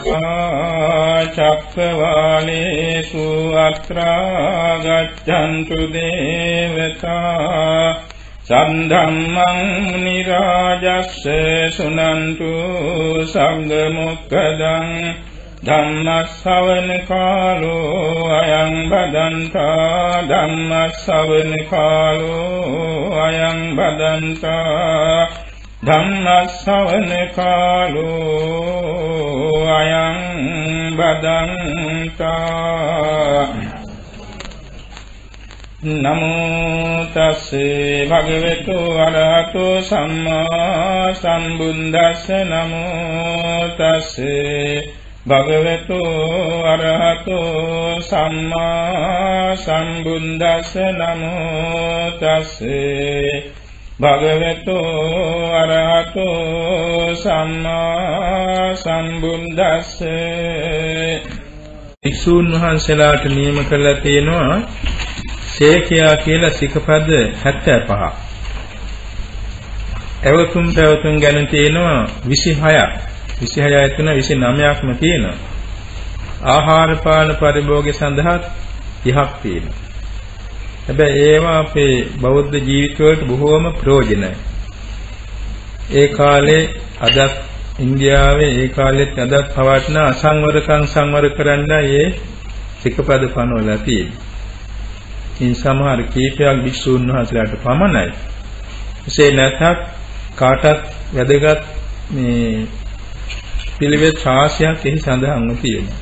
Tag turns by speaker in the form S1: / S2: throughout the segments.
S1: චක්කවාලේසු අත්‍රා ගච්ඡන්තු දේවතා සද්ධම්මං මුනි රාජස්ස සුනන්තු සංඝ මොක්ඛදං ධම්මස්සවන කාලෝ අයං බදන්තා ධම්මස්සවන කාලෝ අයං බදන්තා ධම්මස්සවන කාලෝ අයං බදන්තා නමෝ තස්සේ භගවතු අරහතෝ සම්මා සම්බුද්දස්ස නමෝ තස්සේ භගවතු අරහතෝ සම්මා සම්බුද්දස්ස නමෝ තස්සේ භගවතු අරහතෝ සම්මා සම්බුද්දස්ස. භික්ෂූන් වහන්සේලාට නියම කරලා තියෙනවා සේකියා කියලා සිකපද 75ක්. එවතුම් පැවතුම් ගැන තියෙනවා 26ක්. 26 තුන 29ක්ම තියෙනවා. ආහාර පාන පරිභෝගය සඳහා 30ක් තියෙනවා. හැබැයි ඒවා අපේ බෞද්ධ ජීවිතවලට බොහෝම ප්‍රයෝජනයි. ඒ කාලේ අදත් ඉන්දියාවේ ඒ කාලෙත් අදත් පවත්න අසංවරකම් සංවර කරන්නයි මේ සිකපද පනවලා තියෙන්නේ. ඉන් සමහර කීපයක් භික්ෂුන් වහන්සේලාට පමණයි. එසේ නැත්නම් කාටත් වැදගත් මේ පිළිවෙත් රාශියක් එහි සඳහන්ව තියෙනවා.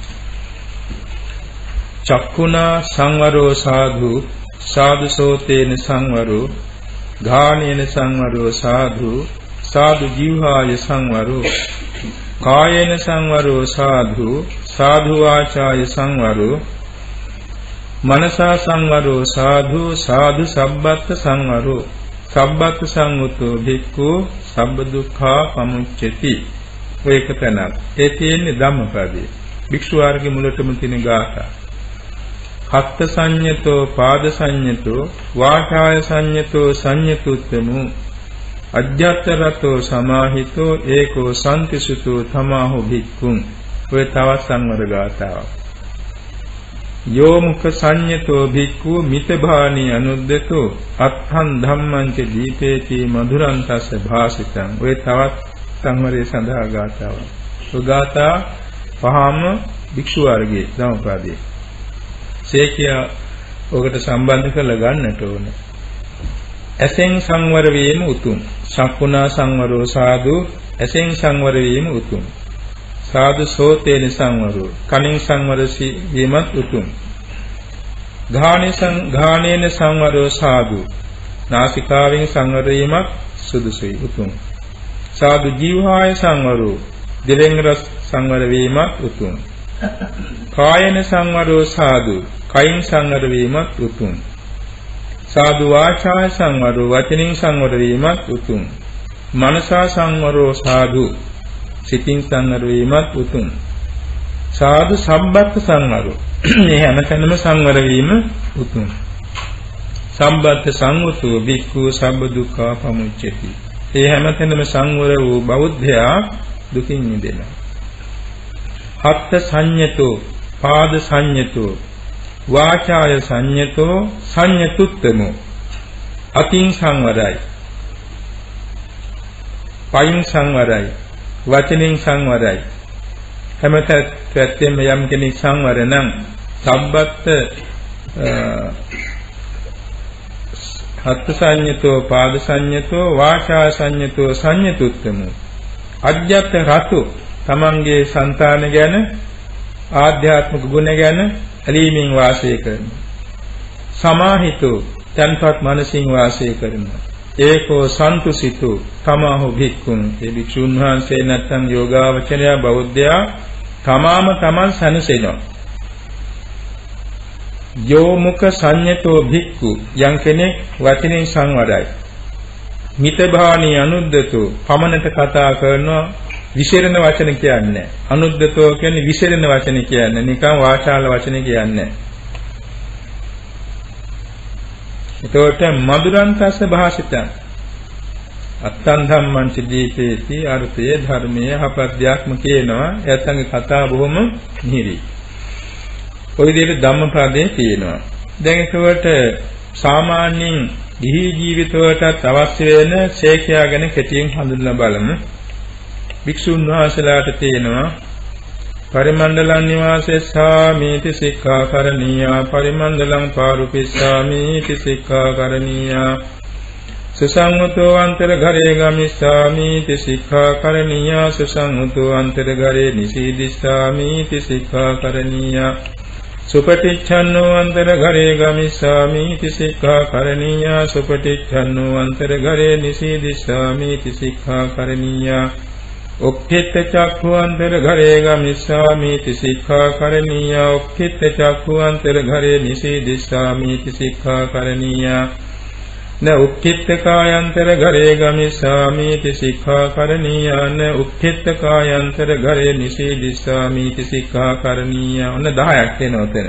S1: චක්කුණා සංවරෝ සාධු සාධු සෝතේන සංවරෝ ගානේන සංවරෝ සාධු සාධු ජීවහාය සංවරෝ කායේන සංවරෝ සාධු සාධු වාචාය සංවරෝ මනසා සංවරෝ සාධු සාධු සබ්බත් සංවරෝ සබ්බත් සංවතෝ භික්ඛු සබ්බ දුක්ඛා පමුච්චති. ඒක තැනක්. ඒ තියෙන්නේ ධම්මපදයේ. භික්ෂු වර්ගයේ මුලටම තියෙන ගාථා. හත්ත සංයතෝ පාද සංයතෝ වාචාය සංයතෝ සංයතුත්තමු අජ්ජතරතෝ සමාහිතෝ ඒකෝ සම්තිසුතෝ තමාහු භික්ඛුං. ඔය තවත් සංවර ගාථාවක්. යෝ මුඛ සංයතෝ භික්ඛු මිතභානී අනුද්දතෝ අත්ථං ධම්මං ච දීපේති මధుරං තස්ස භාසිතං. ඔය තවත් සංවරයේ සඳහා ගාථාවක්. ඔය ගාථා පහම භික්ෂු වර්ගයේ ධම්මපදයේ. සේකියා ඔකට සම්බන්ධ කරලා ගන්නට ඕන. ඇසෙන් සංවර වීම උතුම්. චක්කුණා සංවරෝ සාදු ඇසෙන් සංවර වීම උතුම්. සාදු සෝතේන සංවරෝ කනින් සංවර වීමත් උතුම්. ගානේන සංවරෝ සාදු නාසිකාවෙන් සංවර වීමත් සුදුසුයි උතුම්. සාදු ජීවහාය සංවරෝ දිවෙන් රස සංවර වීමත් උතුම්. කායන සංවරෝ සාදු කයින් සංවර වීමත් උතුම්. සාදු වාචාය සංවරෝ වචනින් සංවර වීමත් උතුම්. මනසා සංවරෝ සාදු සිතින් සංවර වීමත් උතුම්. සාදු සම්බත් සංවරෝ මේ හැමතැනම සංවර වීම උතුම්. සම්බත් සංවතෝ භික්ඛු සබ්බ දුක්ඛා පමුච්චති. ඒ හැමතැනම සංවර වූ බෞද්ධයා දුකින් මිදෙනවා. හත්ත සංයතෝ පාද සංයතෝ වාචාය සංයතෝ සංයතුත්තමෝ අතින් සංවරයි පයින් සංවරයි වචනෙන් සංවරයි. හැමතැනම යම් කෙනෙක් සංවර නම් සබ්බත් හත්ත සංයතෝ පාද සංයතෝ වාචා සංයතෝ සංයතුත්තමෝ අජ්ජත් රතු තමන්ගේ సంతාන ගැන ආධ්‍යාත්මික ගුණ ගැන ඇලීමෙන් වාසය කරනවා. සමාහිතෝ තන්පත් මනසින් වාසය කරනවා. ඒකෝ සන්තුසිතෝ තමාහු භික්ඛුන්. ඒ භික්ෂුන් වහන්සේ නැත්නම් යෝගාවචරය බෞද්ධයා තමාම තමන් සැනසෙනවා. යෝ මුඛ සංයතෝ භික්ඛු යම් කෙනෙක් වචනෙන් සංවරයි. මිතභානී අනුද්දතෝ පමණට කතා කරනවා විශේෂණ වචන කියන්නේ. අනුද්දතෝ කියන්නේ විශේෂණ වචන කියන්නේ. නිකන් වාචාල වචන කියන්නේ. එතකොට මధుරං තස්ස භාසිතං අත්තං ධම්මං චදීපේති අර්ථයේ ධර්මයේ යහපත්යක්ම කියනවා. එයාටගේ කතා බොහොම නිහිරි. ඔය විදිහට ධම්මපදයේ තියෙනවා. දැන් ඒකට සාමාන්‍යයෙන් ගිහි ජීවිතවලට අවශ්‍ය වෙන ශේඛයා ගැන කෙටියෙන් හඳුන්වලා බලමු. භික්ෂුන් වහන්සේලාට තියෙනවා පරිමණ්ඩලං නිවාසෙස්සාමීති සික්ඛාකරණීයා පරිමණ්ඩලං පාරුපිස්සාමීති සික්ඛාකරණීයා සුසංගතෝ අන්තරඝරේ ගමිස්සාමීති සික්ඛාකරණීයා සුසංගතෝ අන්තරඝරේ නිසීදිස්සාමීති සික්ඛාකරණීයා සුපටිච්ඡන්නෝ අන්තරඝරේ ගමිස්සාමීති සික්ඛාකරණීයා සුපටිච්ඡන්නෝ අන්තරඝරේ නිසීදිස්සාමීති සික්ඛාකරණීයා උක්ඛිත චක්ඛුවන්තර ඝරේ ගමිස්සාමීති සික්ඛාකරණීයා උක්ඛිත චක්ඛුවන්තර ඝරේ නිසීදිස්සාමීති සික්ඛාකරණීයා න උක්ඛිත කායන්තර ඝරේ ගමිස්සාමීති සික්ඛාකරණීයා න උක්ඛිත කායන්තර ඝරේ නිසීදිස්සාමීති සික්ඛාකරණීයා. ඔන්න 10ක් වෙනවා උතන.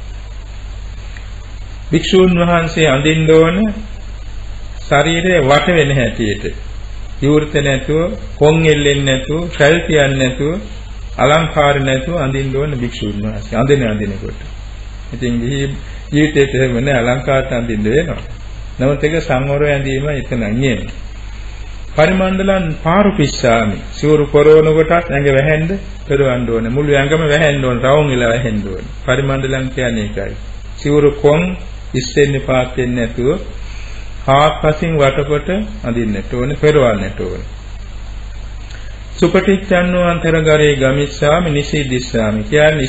S1: භික්ෂූන් වහන්සේ අඳින්න ඕන ශරීරයේ වට වෙන හැටියට විවෘත නැතුව, කොන් එල්ලෙන්නේ නැතුව, ශල් තියන්නේ නැතුව, අලංකාර නැතුව අඳින්න ඕන භික්ෂුන් වහන්සේ. අඳිනකොට. ඉතින් ජීවිතේට වෙන අලංකාරට අඳින්න වෙනවා. නමුත් ඒක සංවරය ඇඳීම එතන නියම. පරිමණ්ඩලං පාරුපිස්සාමි. සිවුරු පොරවන කොටත් ඇඟ වැහෙන්න පෙරවන්න ඕනේ. මුළු ඇඟම වැහෙන්න ඕනේ. රවුම් ඉල වැහෙන්න ඕනේ. පරිමණ්ඩලං කියන්නේ ඒකයි. සිවුරු කොන් ඉස්සෙන්නේ පාත් වෙන්නේ නැතුව හාත්පසින් වටකොට අඳින්නට ඕනේ, පෙරවන්නට ඕනේ. සුපටිච්ඡන්නෝ අන්තරඝරේ ගමිස්සාමි නිසීදිස්සාමි. කියන්නේ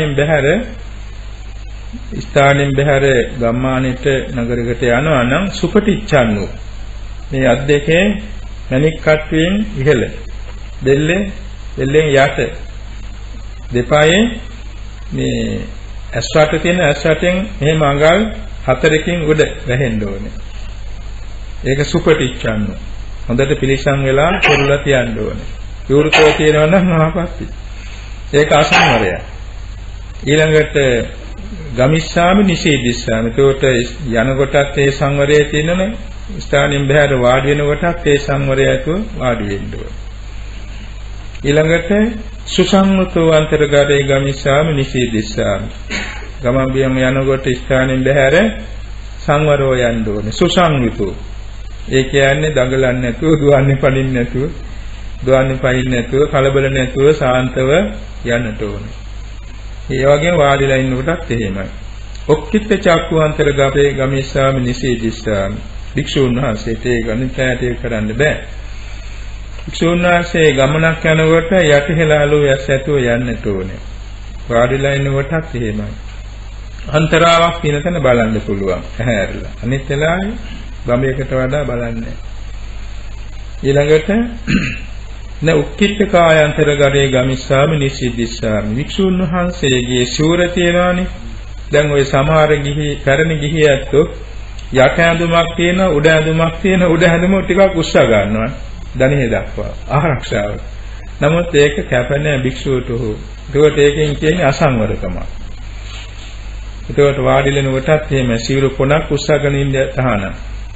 S1: ස්ථානෙන් බැහැර ගම්මානෙට නගරයකට යනවා නම් සුපටිච්ඡන්නෝ. මේ අත් දෙකේ මණික් කට්ටුවෙන් ඉහළ, දෙල්ලෙන් යට, දෙපායේ මේ ඇස්වට තියෙන ඇස්වටෙන් මෙහෙම අඟල් 4කින් උඩ වැහෙන්න ඕනේ. ඒක සුපටිච්ඡන්නෝ. හොඳට පිළිසම් වෙලා පෙරලා තියන්න ඕනේ. විවෘතව තියෙනවා නම් මහපස්ති. ඒක අසංවරය. ඊළඟට ගමිස්සාමි නිසීදිස්සාමි. ඒකට යන කොටත් ඒ සංවරය තියෙනනේ. ස්ථානින් බහැර වාඩි වෙන කොටත් ඒ සංවරය ඇතුව වාඩි වෙන්න ඕනේ. ඊළඟට සුසංගතෝ අන්තරඝරේ ගමිස්සාමි නිසීදිස්සාමි. ගමන් බියම යනකොට ස්ථානින් බහැර සංවරව යන්න ඕනේ. සුසංගතෝ. ඒ කියන්නේ දඟලන්නේ නැතුව, දුවන්නේ පනින්න නැතුව, කලබල නැතුව සාන්තව යන්නට ඕනේ. ඒ වගේම වාඩිලා ඉන්න කොටත් එහෙමයි. ඔක්කිට චක්කුවන්තර ගපේ ගමිස්සාමි නිසීදිස්සාමි. භික්ෂුන් වහන්සේට ඒ ගණිතය කරන්න බෑ. භික්ෂුන් වහන්සේ ගමනක් යනකොට යටිහෙලාලු යස් ඇතුව යන්නට ඕනේ. වාඩිලා ඉන්න කොටත් එහෙමයි. අන්තරාවක් තියෙන තැන බලන්න පුළුවන්. ඇහැරලා. අනිත් වෙලාවේ ගමයකට වඩා බලන්නේ. ඊළඟට න උක්කිට කායන්තර ගරේ ගමිස්සාමි නිසීදිස්සාමි. වික්ෂුන් වහන්සේගේ ශූර තියනවානේ. දැන් ওই සමහර පැරණි ගිහි ඇත්තෝ යට ඇඳුමක් තියෙන, උඩ ඇඳුමක් තියෙන, උඩ ඇඳුම ටිකක් උස්සා ගන්නවා. ධනෙ දක්වා ආරක්ෂාව. නමුත් ඒක කැප නැහැ භික්ෂුවට හෝ. ඒකට ඒකෙන් කියන්නේ අසංවරකම. ඒකට වාඩිලෙන කොටත් එහෙම සිවුරු කොනක් උස්සගෙන ඉන්න තහනම්.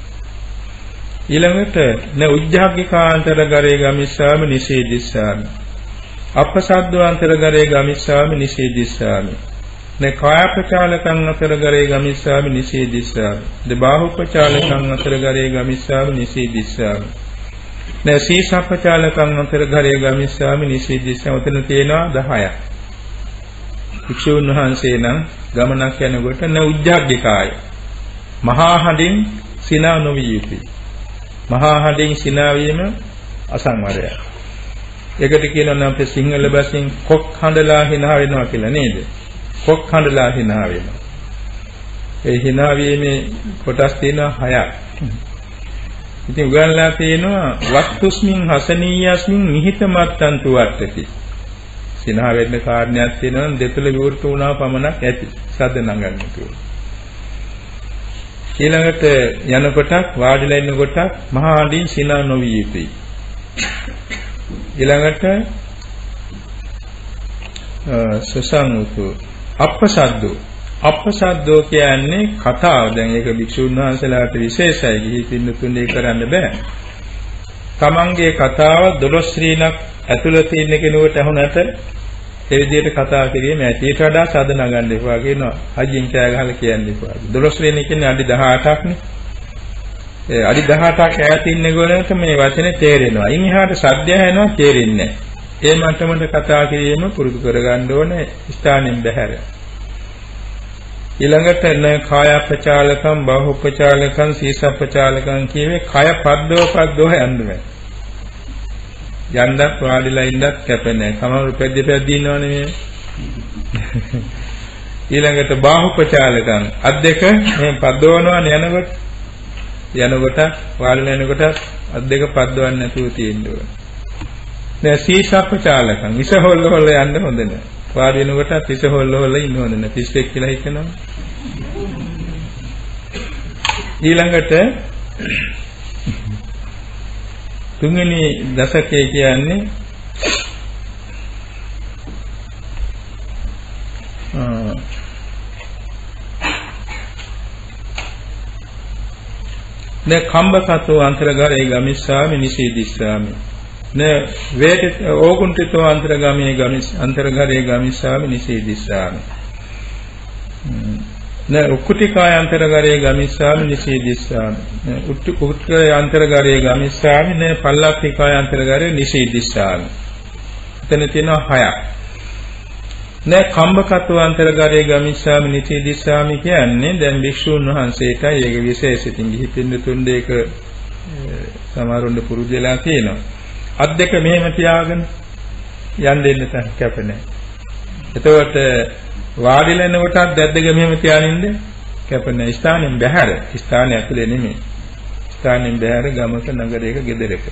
S1: ඊළඟට න උජ්ජාග්ගිකාන්තර ගරේ ගමිස්සාමි නිසීදිස්සාමි. අපසද්දවාන්තර ගරේ ගමිස්සාමි නිසීදිස්සාමි. න කායපචාලකං අතර ගරේ ගමිස්සාමි නිසීදිස්සාමි. ද බාහුපචාලකං අතර ගරේ ගමිස්සාමි නිසීදිස්සාමි. න සීසප්පචාලකං අතර ගරේ ගමිස්සාමි නිසීදිස්සාමි. උතන තියෙනවා 10ක්. භික්ෂුන් වහන්සේ නම් ගමනක් යනකොට න උජ්ජාග්ගිකාය. මහා හඬින් සිනා නොවිය යුතුයි. මහා හඬින් සිනා වීම අසංවරයයි. ඒකට කියනවා නම් අපේ සිංහල භාෂෙන් කොක් හඬලා hina වෙනවා කියලා නේද? කොක් හඬලා hina වෙනවා. ඒ hina වීමේ කොටස් තියෙනවා 6ක්. ඉතින් උගන්ලා තියෙනවා වස්තුස්මින් හසනීයස්මින් නිහිතමත්තන්තු වර්තති. සිනා වෙන්න කාරණයක් තියෙනවා දෙතුල විවෘත වුණා පමණක් ඇති. සද්ද නගන්න කියලා. ඊළඟට යන කොටක් වාඩිලා ඉන්න කොටක් මහා හඬින් සිනා නොවිය යුතුයි. ඊළඟට සසංගතු අප්පසද්දෝ කියන්නේ කතාව. දැන් ඒක භික්ෂුන් වහන්සේලාට විශේෂයි. ගිහි පින්නතුන් දෙය කරන්න බෑ. තමන්ගේ කතාව 12 ශ්‍රීණක් ඇතුළත ඉන්න කෙනෙකුට අහුනට ඒ විදිහට කතා කිරීම ඇටීට වඩා සාද නගන්න එපා කියනවා. අජින් කෑ ගහලා කියන්නේ එපා. 12 ශ්‍රේණිය කියන්නේ අඩි 18ක්නේ. ඒ අඩි 18ක් ඈත ඉන්න ගොල්ලන්ට මේ වචනේ තේරෙනවා. ඉන් එහාට සද්දය ඇහෙනවා තේරෙන්නේ නැහැ. ඒ මට්ටමට කතා කිරීම පුරුදු කරගන්න ඕනේ ස්ථානෙන් බැහැර. ඊළඟට කායපචාලකම්, බාහුපචාලකම්, සීසප්පචාලකම් කියවේ කය පද්දව යන්නේ. යන්නත් වාඩිලා ඉන්නත් කැප නැහැ. සමහර පැද්දි ඉන්නවනේ මේ. ඊළඟට බාහුපචාලකම් අත් දෙක මේ පද්දවනවනේ යනකොට වාඩිලා යනකොට අත් දෙක පද්දවන්න නැතුව තියෙන්න ඕනේ. දැන් සීසප්පචාලකම් විස හොල්ල යන්න හොඳ නැහැ. වාඩි වෙනකොට විස හොල්ල ඉන්න හොඳ නැහැ. පිස්සෙක් කියලා හිතනවා. ඊළඟට තුන්වෙනි දශකයේ කියන්නේ න කම්බකතෝ අන්තරගරේ ගමිස්සාමි නිසීදිස්සාමි න වේට ඕකුන්ටිතෝ අන්තරගරේ ගමිස්සාමි නිසීදිස්සාමි න උක්කුටිකාය අන්තරගරේ ගමිස්සාමි නිසීදිස්සාමි උක්කුටිකාය අන්තරගරේ ගමිස්සාමි න පල්ලක්ඛිකාය අන්තරගරේ නිසීදිස්සාමි. එතන තියෙනවා 6ක්. න කම්බකත්ව අන්තරගරේ ගමිස්සාමි නිසීදිස්සාමි කියන්නේ දැන් භික්ෂුන් වහන්සේටයි ඒක විශේෂිතින් ගිහි පින්දුතුන් දෙක සමහරුන්ට පුරුදු වෙලා තියෙනවා. අත් දෙක මෙහෙම තියාගෙන යන්න දෙන්න කැප නැහැ. එතකොට වාඩිලා ඉන්නකොටත් දැත් දෙක මෙහෙම තියානින්ද කැප නැහැ. ස්ථානෙන් බැහැර, ස්ථානය ඇතුලේ නෙමෙයි. ස්ථානෙන් බැහැර ගමක නගරයක ගෙදරක.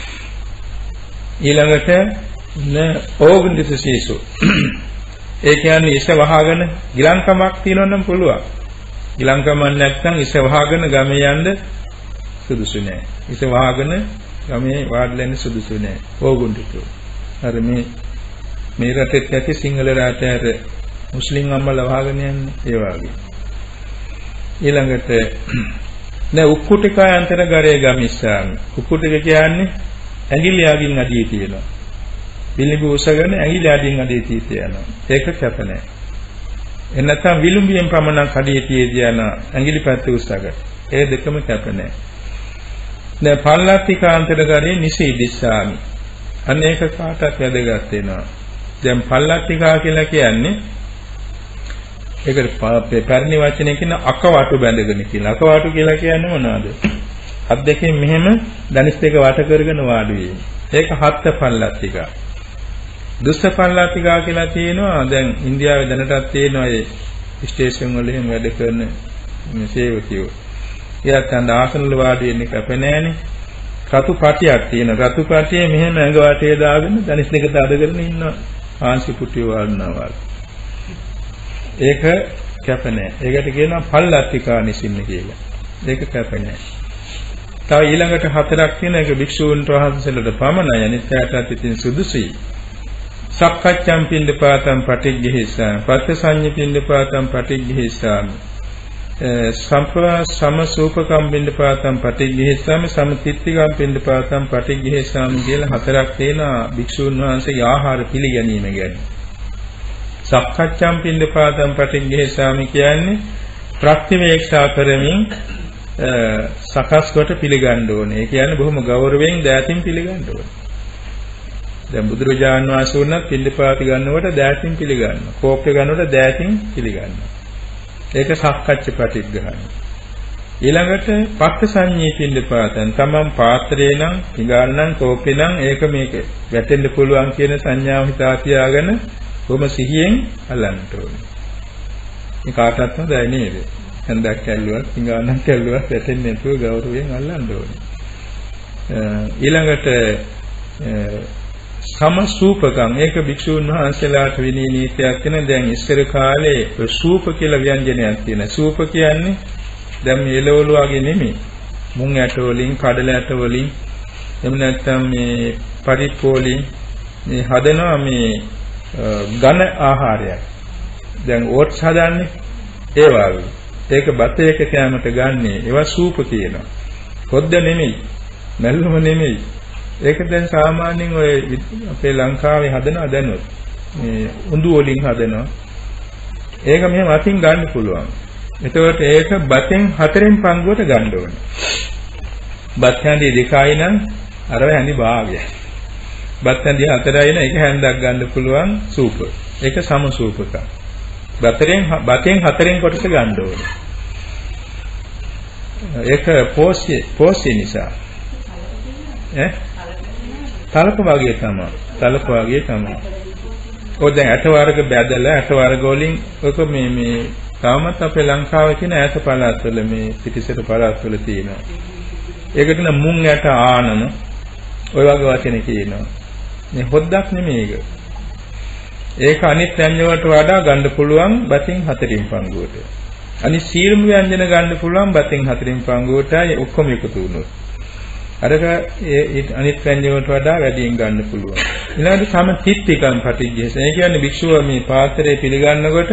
S1: ඊළඟට ඕගුන්දිස සීසු. ඒ කියන්නේ ඉස වහගෙන ගිලංකමක් තියෙනවා නම් පුළුවන්. ගිලංකමක් නැත්නම් ඉස වහගෙන ගමේ යන්න සුදුසු නෑ. ඉස වහගෙන ගමේ වාඩිලා ඉන්න සුදුසු නෑ. ඕගුන්දිසු. අර මේ රටෙත් ඇති සිංහල රටේ මුස්ලිම් අම්මලා වහගෙන යන්නේ ඒ වගේ. ඊළඟට උක්කුටිකය අන්තරගරේ ගමිස්සාමි. උක්කුටික කියන්නේ ඇඟිලි අගින් අඩිය තියෙනවා. විලුඹ උසගෙන ඇඟිලි අඩින් අඩිය තියෙනවා. ඒක කැප නැහැ. එන්නතම් විලුඹියෙන් පමණක් අඩිය තියෙදී යන ඇඟිලි පැත්ත උසගෙන. ඒ දෙකම කැප නැහැ. දැන් පල්ලත්තිකාන්තරගරේ නිසීදිස්සාමි. අනේක කාටත් වැදගත් වෙනවා. දැන් පල්ලත්තිකා කියලා කියන්නේ ඒකට පැරණි වචනේ කියන අකවටු බැඳගෙන කියලා. අකවටු කියලා කියන්නේ මොනවද? අත් දෙකෙන් මෙහෙම දණිස් දෙක වට කරගෙන වාඩි වීම. ඒක හත්ත පල්ලත්තිකා. දුස්ස පල්ලත්තිකා කියලා තියෙනවා. දැන් ඉන්දියාවේ දැනටත් තියෙනවා ඒ ස්ටේෂන් වල එහෙම වැඩ කරන මේ සේවකයෝ. එයාත් අන්න ආසන වල වාඩි වෙන්නේ කැප නැහැනේ. රතු පටියක් තියෙනවා. රතු පටියේ මෙහෙම ඇඟ වටේ දාගෙන දණිස් දෙක තදගෙන ඉන්නවා. ආංශි පුටිය වඩනවා. ඒක කැප නැහැ. ඒකට කියනවා පල්ලත්තිකා නිසින්න කියලා. ඒක කැප නැහැ. තව ඊළඟට 4ක් තියෙන එක භික්ෂූන්ට වහන්සේලාට පමණයි. අනිත් පැයටත් ඉතින් සුදුසුයි. සක්කච්ඡම් පින්ඩපාතම් පටිග්ගහිසා. පත්ථසඤ්ඤ පින්ඩපාතම් පටිග්ගහිසා. සමසූපකම් පින්ඩපාතම් පටිග්ගහිසාම සමතිත්තිකම් පින්ඩපාතම් පටිග්ගහිසාම කියලා 4ක් තියෙනවා භික්ෂූන් වහන්සේගේ ආහාර පිළිගැනීම ගැන. සක්කච්ඡම් පින්ඩපාතම් පටිග්ගහිසාම කියන්නේ ප්‍රතිවේක්ෂා කරමින් සකස් කොට පිළිගන්න ඕනේ. ඒ කියන්නේ බොහොම ගෞරවයෙන් දෑතින් පිළිගන්න ඕනේ. දැන් බුදුරජාන් වහන්සේ උනත් පිළිපාති ගන්නකොට දෑතින් පිළිගන්නවා. කෝප්පේ ගන්නකොට දෑතින් පිළිගන්නවා. ඒක සක්කච්ඡ ප්‍රතිග්‍රහණය. ඊළඟට පත්ථසඤ්ඤී පිළිපාතන් තමන් පාත්‍රේ නම්, පිඟාන නම්, කෝප්පේ නම් ඒක මේක වැටෙන්න පුළුවන් කියන සංඥාව හිතා තියාගෙන බොහොම සිහියෙන් අල්ලන්න ඕනේ. මේ කාටවත් හොඳයි නේද? හන්දක් කැල්ලුවක්, පිඟානක් කැල්ලුවක් වැටෙන්නේ නැතුව ගෞරවයෙන් අල්ලන්න ඕනේ. ඊළඟට සමසූපකම් ඒක භික්ෂුන් වහන්සේලාට විනී නීතියක් වෙන. දැන් ඉස්සර කාලේ සූප කියලා ව්‍යංජනයක් තියෙනවා. සූප කියන්නේ දැන් මේ එළවලු වගේ නෙමෙයි. මුං ඇට වලින්, කඩල ඇට වලින්, එහෙම නැත්නම් මේ පරිප්පු වලින් මේ හදනවා මේ ඝන ආහාරයක්. දැන් ඕට්ස් හදන්නේ ඒ වගේ. ඒක බත එක කැමට ගන්නේ. ඒවා සූප කියනවා. කොද්ද නෙමෙයි. මැල්ලුම නෙමෙයි. ඒක දැන් සාමාන්‍යයෙන් ඔය අපේ ලංකාවේ හදනවා දැනුත්. මේ උඳු වලින් හදනවා. ඒක මෙහෙම අතින් ගන්න පුළුවන්. එතකොට ඒක බතෙන් 4න් පංගුවට ගන්න ඕනේ. බත් හැඳි 2යි නම් අර හැඳි භාගයයි. බත් හැඳි 4යි නම් එක හැන්දක් ගන්න පුළුවන් සූප. ඒක සම සූපක. බතෙන් 4න් කොටස ගන්න ඕනේ. ඒක පෝෂ්‍ය නිසා. තලප වගේ තමයි. තලප වගේ තමයි. ඔය දැන් ඇට වර්ග බැදලා ඇට වර්ග වලින් ඔක මේ තාමත් අපේ ලංකාවේ තියෙන ඈත පළාත් වල මේ පිටිසර පළාත් වල තියෙනවා. ඒකට නම් මුං ඇට ආනම ඔය වගේ වචන කියනවා. මේ හොද්දක් නෙමෙයි ඒක. ඒක අනිත් ව්‍යංජන වලට වඩා ගන්න පුළුවන් බතින් 4න් පංගුවට. අනිත් සීළු ව්‍යංජන ගන්න පුළුවන් බතින් 4න් පංගුවටයි ඔක්කොම එකතු වුණොත්. අරක ඒ අනිත් ව්‍යංජන වලට වඩා වැඩියෙන් ගන්න පුළුවන්. ඊළඟට සම තිත්තිකම් පටිච්චේස. ඒ කියන්නේ භික්ෂුව මේ පාත්‍රය පිළිගන්නකොට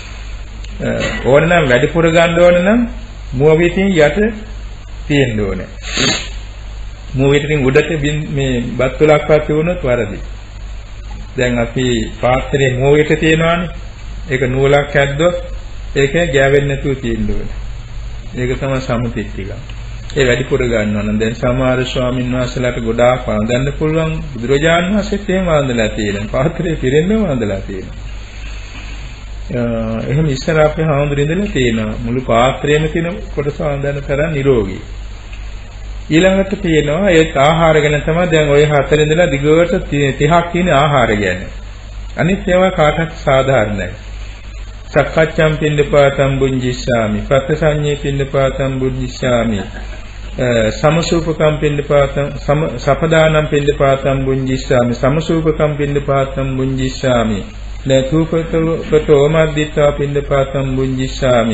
S1: ඕනනම් වැඩිපුර ගන්න ඕන නම් මුව පිටින් යට තියෙන්න ඕනේ. මුව පිටින් උඩට මේ බත් වලක්වත් තිබුණොත් වරදි. දැන් අපි පාත්‍රයේ මුව පිට තියෙනවානේ. ඒක නූලක් ඇද්දොත් ඒක ගෑවෙන්නේ නැතුව තියෙන්න ඕනේ. ඒක තමයි සමතිත්තිකම්. ඒ වැඩිපුර ගන්නවා නම් දැන් සමහර ස්වාමීන් වහන්සේලාට ගොඩාක් වන්දන්න පුළුවන් බුදුරජාණන් වහන්සේත් එහෙම වන්දලා තියෙනවා. පාත්‍රයේ පිරෙන්න වන්දලා තියෙනවා. එහෙම ඉස්සර අපේ හාමුදුරින්දලා තියෙනවා. මුළු පාත්‍රයේම තියෙන කොටස වන්දන තරම් නිරෝගී. ඊළඟට තියෙනවා ඒ ආහාර ගැන තමයි දැන් ওই 4 ඉඳලා දිගට 30ක් තියෙන ආහාර ගැන. අනිත් ඒවා කාටත් සාධාරණයි. සක්කච්ඡම් පින්ඩපාතම් බුඤ්ජිස්සාමි පත්තසඤ්ඤේ පින්ඩපාතම් බුඤ්ජිස්සාමි සමසූපකම් පින්ඩපාතම් සපදානම් පින්ඩපාතම් බුඤ්ජිස්සාමි සමසූපකම් පින්ඩපාතම් බුඤ්ජිස්සාමි නතුපතෝ මද්දිත්වා පින්ඩපාතම් බුඤ්ජිස්සාමි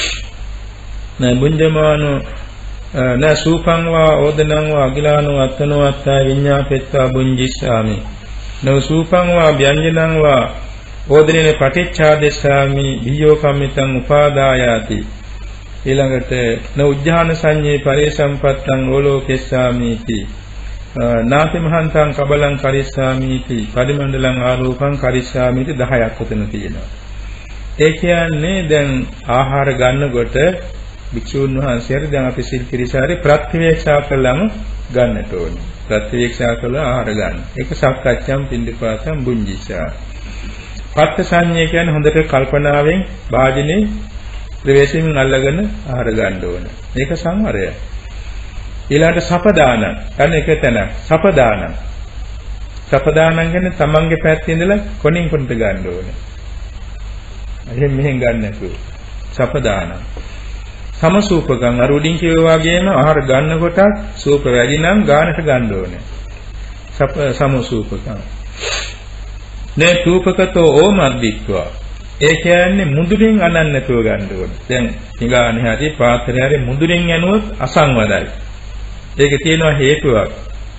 S1: නබුඤ්ජමානෝ නසූපං වා ඕදනං වා අගිලානෝ අත්තනෝ අත්තා විඤ්ඤාපෙත්වා බුඤ්ජිස්සාමි නසූපං වා ව්‍යංජනං වා ඕදනේන පටිච්චාදේශාමි බියෝ කම්මිතං උපාදායාති ඊළඟට න උජ්ජාන සංඤේ පරිසම්පත්තං ඕලෝකෙස්සාමිති නාති මහන්තං කබලං කරිස්සාමිති පරිමණ්ඩලං ආරෝපං කරිස්සාමිති 10ක් උතන තියෙනවා. ඒ කියන්නේ දැන් ආහාර ගන්නකොට භික්ෂුන් වහන්සේට දැන් අපි සිල් පිරිසාරේ ප්‍රතිවේක්ෂා කළාම ගන්නට ඕනේ. ප්‍රතිවේක්ෂා කළා ආහාර ගන්න. ඒක සක්කච්ඡම් පින්ඩපාතම් බුඤ්ජිසා. පත්ත සංඤේ කියන්නේ හොඳට කල්පනාවෙන් වාජිනේ ප්‍රවේශයෙන් අල්ලගෙන ආහාර ගන්න ඕන. මේක සංවරය. ඊළඟට සපදාන. අන්න එක තැන. සපදාන. සපදාන කියන්නේ තමන්ගේ පැත්තේ ඉඳලා කොනින් කොනට ගන්න ඕනේ. එහෙන් මෙහෙන් ගන්න නැතුව. සපදාන. සමසූපකම් අර උඩින් කියවා වගේම ආහාර ගන්නකොට සූප වැඩි නම් ගානට ගන්න ඕනේ. සමසූපකම්. නේ තූපකතෝ ඕමද්දිත්වා. ඒ කියන්නේ මුදුරින් අනන්න නැතුව ගන්න ඕනේ. දැන් හිඟානේ හරි පාත්‍රය හරි මුදුරින් යනොත් අසංවදයි. ඒකේ තියෙනවා හේතුවක්.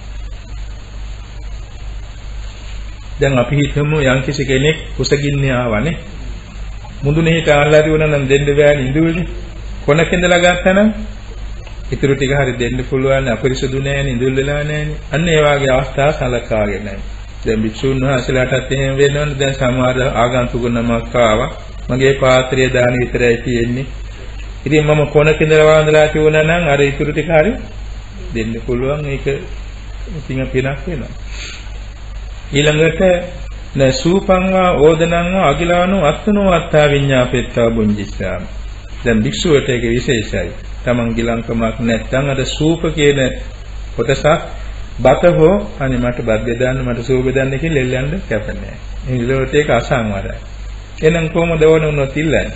S1: දැන් අපි හිතමු යම්කිසි කෙනෙක් කුසගින්නේ ආවනේ. මුදුනේ හිට ආල්ලා තිබුණා නම් දෙන්න බෑනේ ඉඳුවේනේ. කොනක ඉඳලා ගත්තනම් ඉතුරු ටික හරි දෙන්න පුළුවන් අපරිසුදු නෑනේ ඉඳුල් වෙලා නෑනේ. අන්න ඒ වගේ අවස්ථා සලකාගෙන නැහැ. දැන් භික්ෂුන් වහන්සේලාටත් එහෙම වෙනවනේ. දැන් සමහර ආගන්තුක නමක් ආවා. මගේ පාත්‍රය දාන විතරයි තියෙන්නේ. ඉතින් මම කොනක ඉඳලා වන්දලා තියුණා නම් අර ඉතුරු ටික හරි දෙන්න පුළුවන්. ඒක ඉතින් අපිනක් වෙනවා. ඊළඟට නසූපංවා ඕදනංවා අගිලානෝ අත්තනෝ අත්තා විඤ්ඤාපෙත්තා බුඤ්ජිස්සාම. දැන් භික්ෂුවට ඒක විශේෂයි. තමන් ගිලංකමක් නැත්නම් අර සූප කියන කොටසක් බත හෝ අනේ මට බත් බෙදන්න මට සූප බෙදන්න කියලා එල්ලන්න කැපන්නේ. ඒ විදිහට ඒක අසංවරයි. එහෙනම් කොහොමද වුණොත් ඉල්ලන්නේ?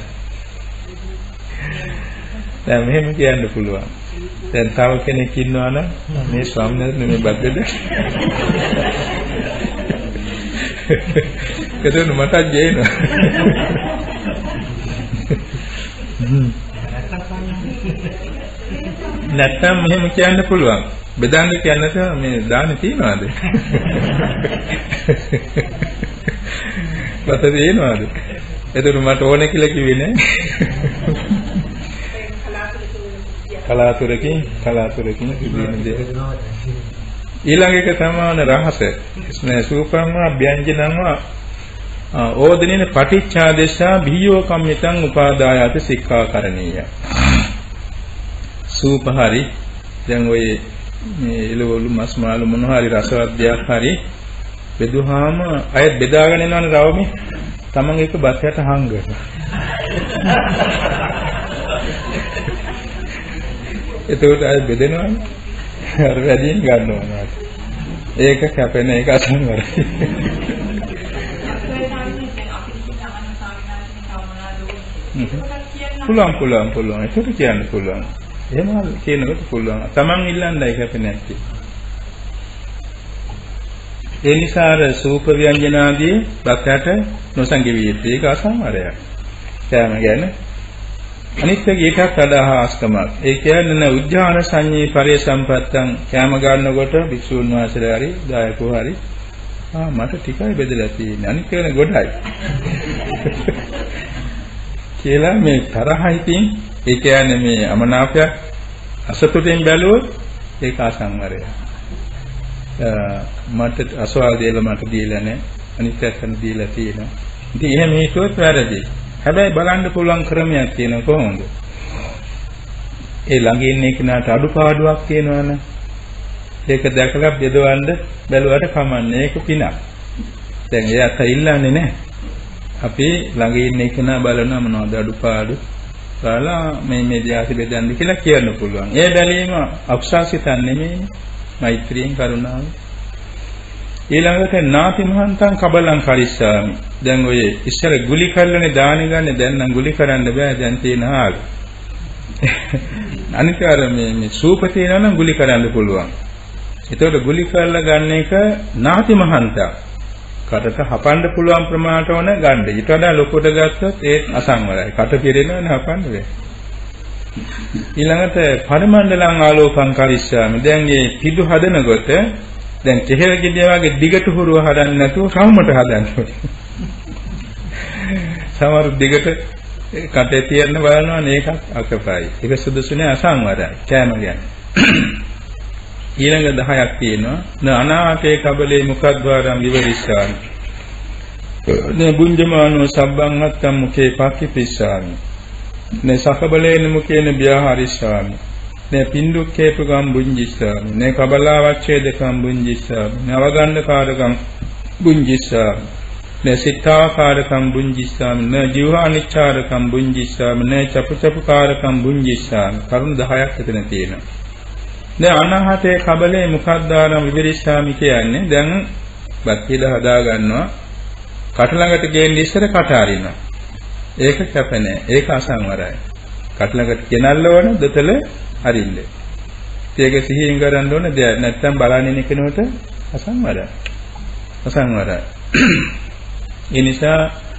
S1: දැන් මෙහෙම කියන්න පුළුවන්. දැන් තව කෙනෙක් ඉන්නවා නම් මේ ස්වාමීන් වහන්සේ මේ බත් බෙදන්න. ඒකෙන් මට ජීනවා. නැත්තම් මෙහෙම කියන්න පුළුවන්. බෙදන්න කියන්නට මේ දාන තියනවාද? බත තියනවාද? එතකොට මට ඕනේ කියලා කිව්වේ නෑ. කලාතුරකින් කිව්වෙන දේ. ඊළඟ එක තමයි රහස. සූපම්මා ව්‍යංජනම්වා ඕදෙනින පටිච්චාදේශා බියෝ කම්මිතං උපාදායාති සික්ඛාකරණීය. සූපහරි දැන් ඔය මේ එළවලු මස් මාළු මොන හරි රසවත් දෙයක් හරි බෙදුවාම අය බෙදාගෙන යනවනේ රවමේ තමන් එක බත් යට හංගනවා. එතකොට අය බෙදෙනවනේ අර වැඩියෙන් ගන්නවා. ඒක කැපෙන එක අසංවරයි. පුළුවන් ඒක කියන්න පුළුවන්. එහෙම කියනකොට පුළුවන්. තමන් ඉල්ලන්නයි කැපෙන්නේ නැත්තේ. ඒ නිසා අර සූප ව්‍යංජනාදී බක්කට නොසංගවිය යුත්තේ ඒක අසංවරයක්. කෑම ගැන අනිත් එක එකක් අදහස්කමක්. ඒ කියන්නේ උද්ධාන සංඤේ පරිසම්පත්තං කෑම ගන්නකොට භික්ෂුන් වහන්සේලා හරි දායකෝ හරි මට ටිකයි බෙදලා තියෙන්නේ. අනිත් එක ගොඩයි. කියලා මේ තරහිතින් ඒ කියන්නේ මේ අමනාපයක් අසතුටින් බැලුවොත් ඒක අසංවරයක්. මට අසවාල් දෙල මට දීලා නැහැ. අනිත් පැත්තට දීලා තියෙනවා. ඉතින් එහෙම හිතුවොත් වැරදි. හැබැයි බලන්න පුළුවන් ක්‍රමයක් තියෙනවා කොහොමද? ඒ ළඟ ඉන්න කෙනාට අඩුපාඩුවක් තියෙනවනේ. ඒක දැකලා බෙදවන්න බැලුවට කමන්නේ. ඒක පිනක්. දැන් එයාට ඉල්ලන්නේ නැහැ. අපි ළඟ ඉන්න කෙනා බලනවා මොනවද අඩුපාඩු බලලා මේ දෙයාසි බෙදන්න කියලා කියන්න පුළුවන්. ඒ බැලීම අක්ෂාසිතන් නෙමෙයි. මෛත්‍රියෙන් කරුණාව. ඊළඟට නාති මහන්තං කබලං කරිස්සාමි. දැන් ඔය ඉස්සර ගුලි කරලානේ දාන ගන්න දැන් නම් ගුලි කරන්න බෑ දැන් තියෙන ආල. අනිත් අර මේ සූප තියෙනවා නම් ගුලි කරන්න පුළුවන්. ඒතකොට ගුලි කරලා ගන්න එක නාති මහන්තං. කටට හපන්න පුළුවන් ප්‍රමාණයට ඕන ගන්න. ඊට වඩා ලොකුට ගත්තොත් ඒ අසංවරයි. කට පිරෙනවනේ හපන්න බෑ. ඊළඟට පරිමණ්ඩලං ආලෝකං කරිස්සාමි. දැන් මේ පිටු හදනකොට දැන් කෙහෙල් ගෙඩිය වගේ දිගට හුරුව හදන්න නැතුව රවුමට හදන්න ඕනේ. සමහර දිගට කටේ තියන්න බලනවා මේකත් අකපයි. ඒක සුදුසුනේ අසංවරයි. කෑම කියන්නේ. ඊළඟ 10ක් තියෙනවා. න අනාහතේ කබලේ මුඛද්වාරම් විවරිස්සාමි. නේ බුඤ්ජමානෝ සබ්බං අත්තම් මුඛේ පක්ඛිපිස්සාමි. නේ සකබලේන මුඛේන බ්‍යාහරිස්සාමි. නේ පින්දුක්ඛේපගම් බුඤ්ජිස්සාමි. නේ කබලාවච්ඡේදකම් බුඤ්ජිස්සාමි. නේ අවගණ්ඩකාරකම් බුඤ්ජිස්සාමි. නේ සිතාකාරකම් බුඤ්ජිස්සාමි. නේ ජීවානිච්ඡාරකම් බුඤ්ජිස්සාමි. නේ චපුචපුකාරකම් බුඤ්ජිස්සාමි. කරුණු 10ක් එතන තියෙනවා. දැන් අනාහතේ කබලේ මුඛද්වාරම් විවරිස්සාමි කියන්නේ දැන් බත් පිළ හදා ගන්නවා කට ළඟට ගේන්න ඉස්සර කට අරිනවා. ඒක කැප නැහැ. ඒක අසංවරයි. කට ළඟට ගෙනල්ල ඕන දෙතල අරින්න. ඒක සිහියෙන් කරන්න ඕන දෙයක්. නැත්තම් බලන්නේ කෙනෙකුට අසංවරයි. අසංවරයි. ඒ නිසා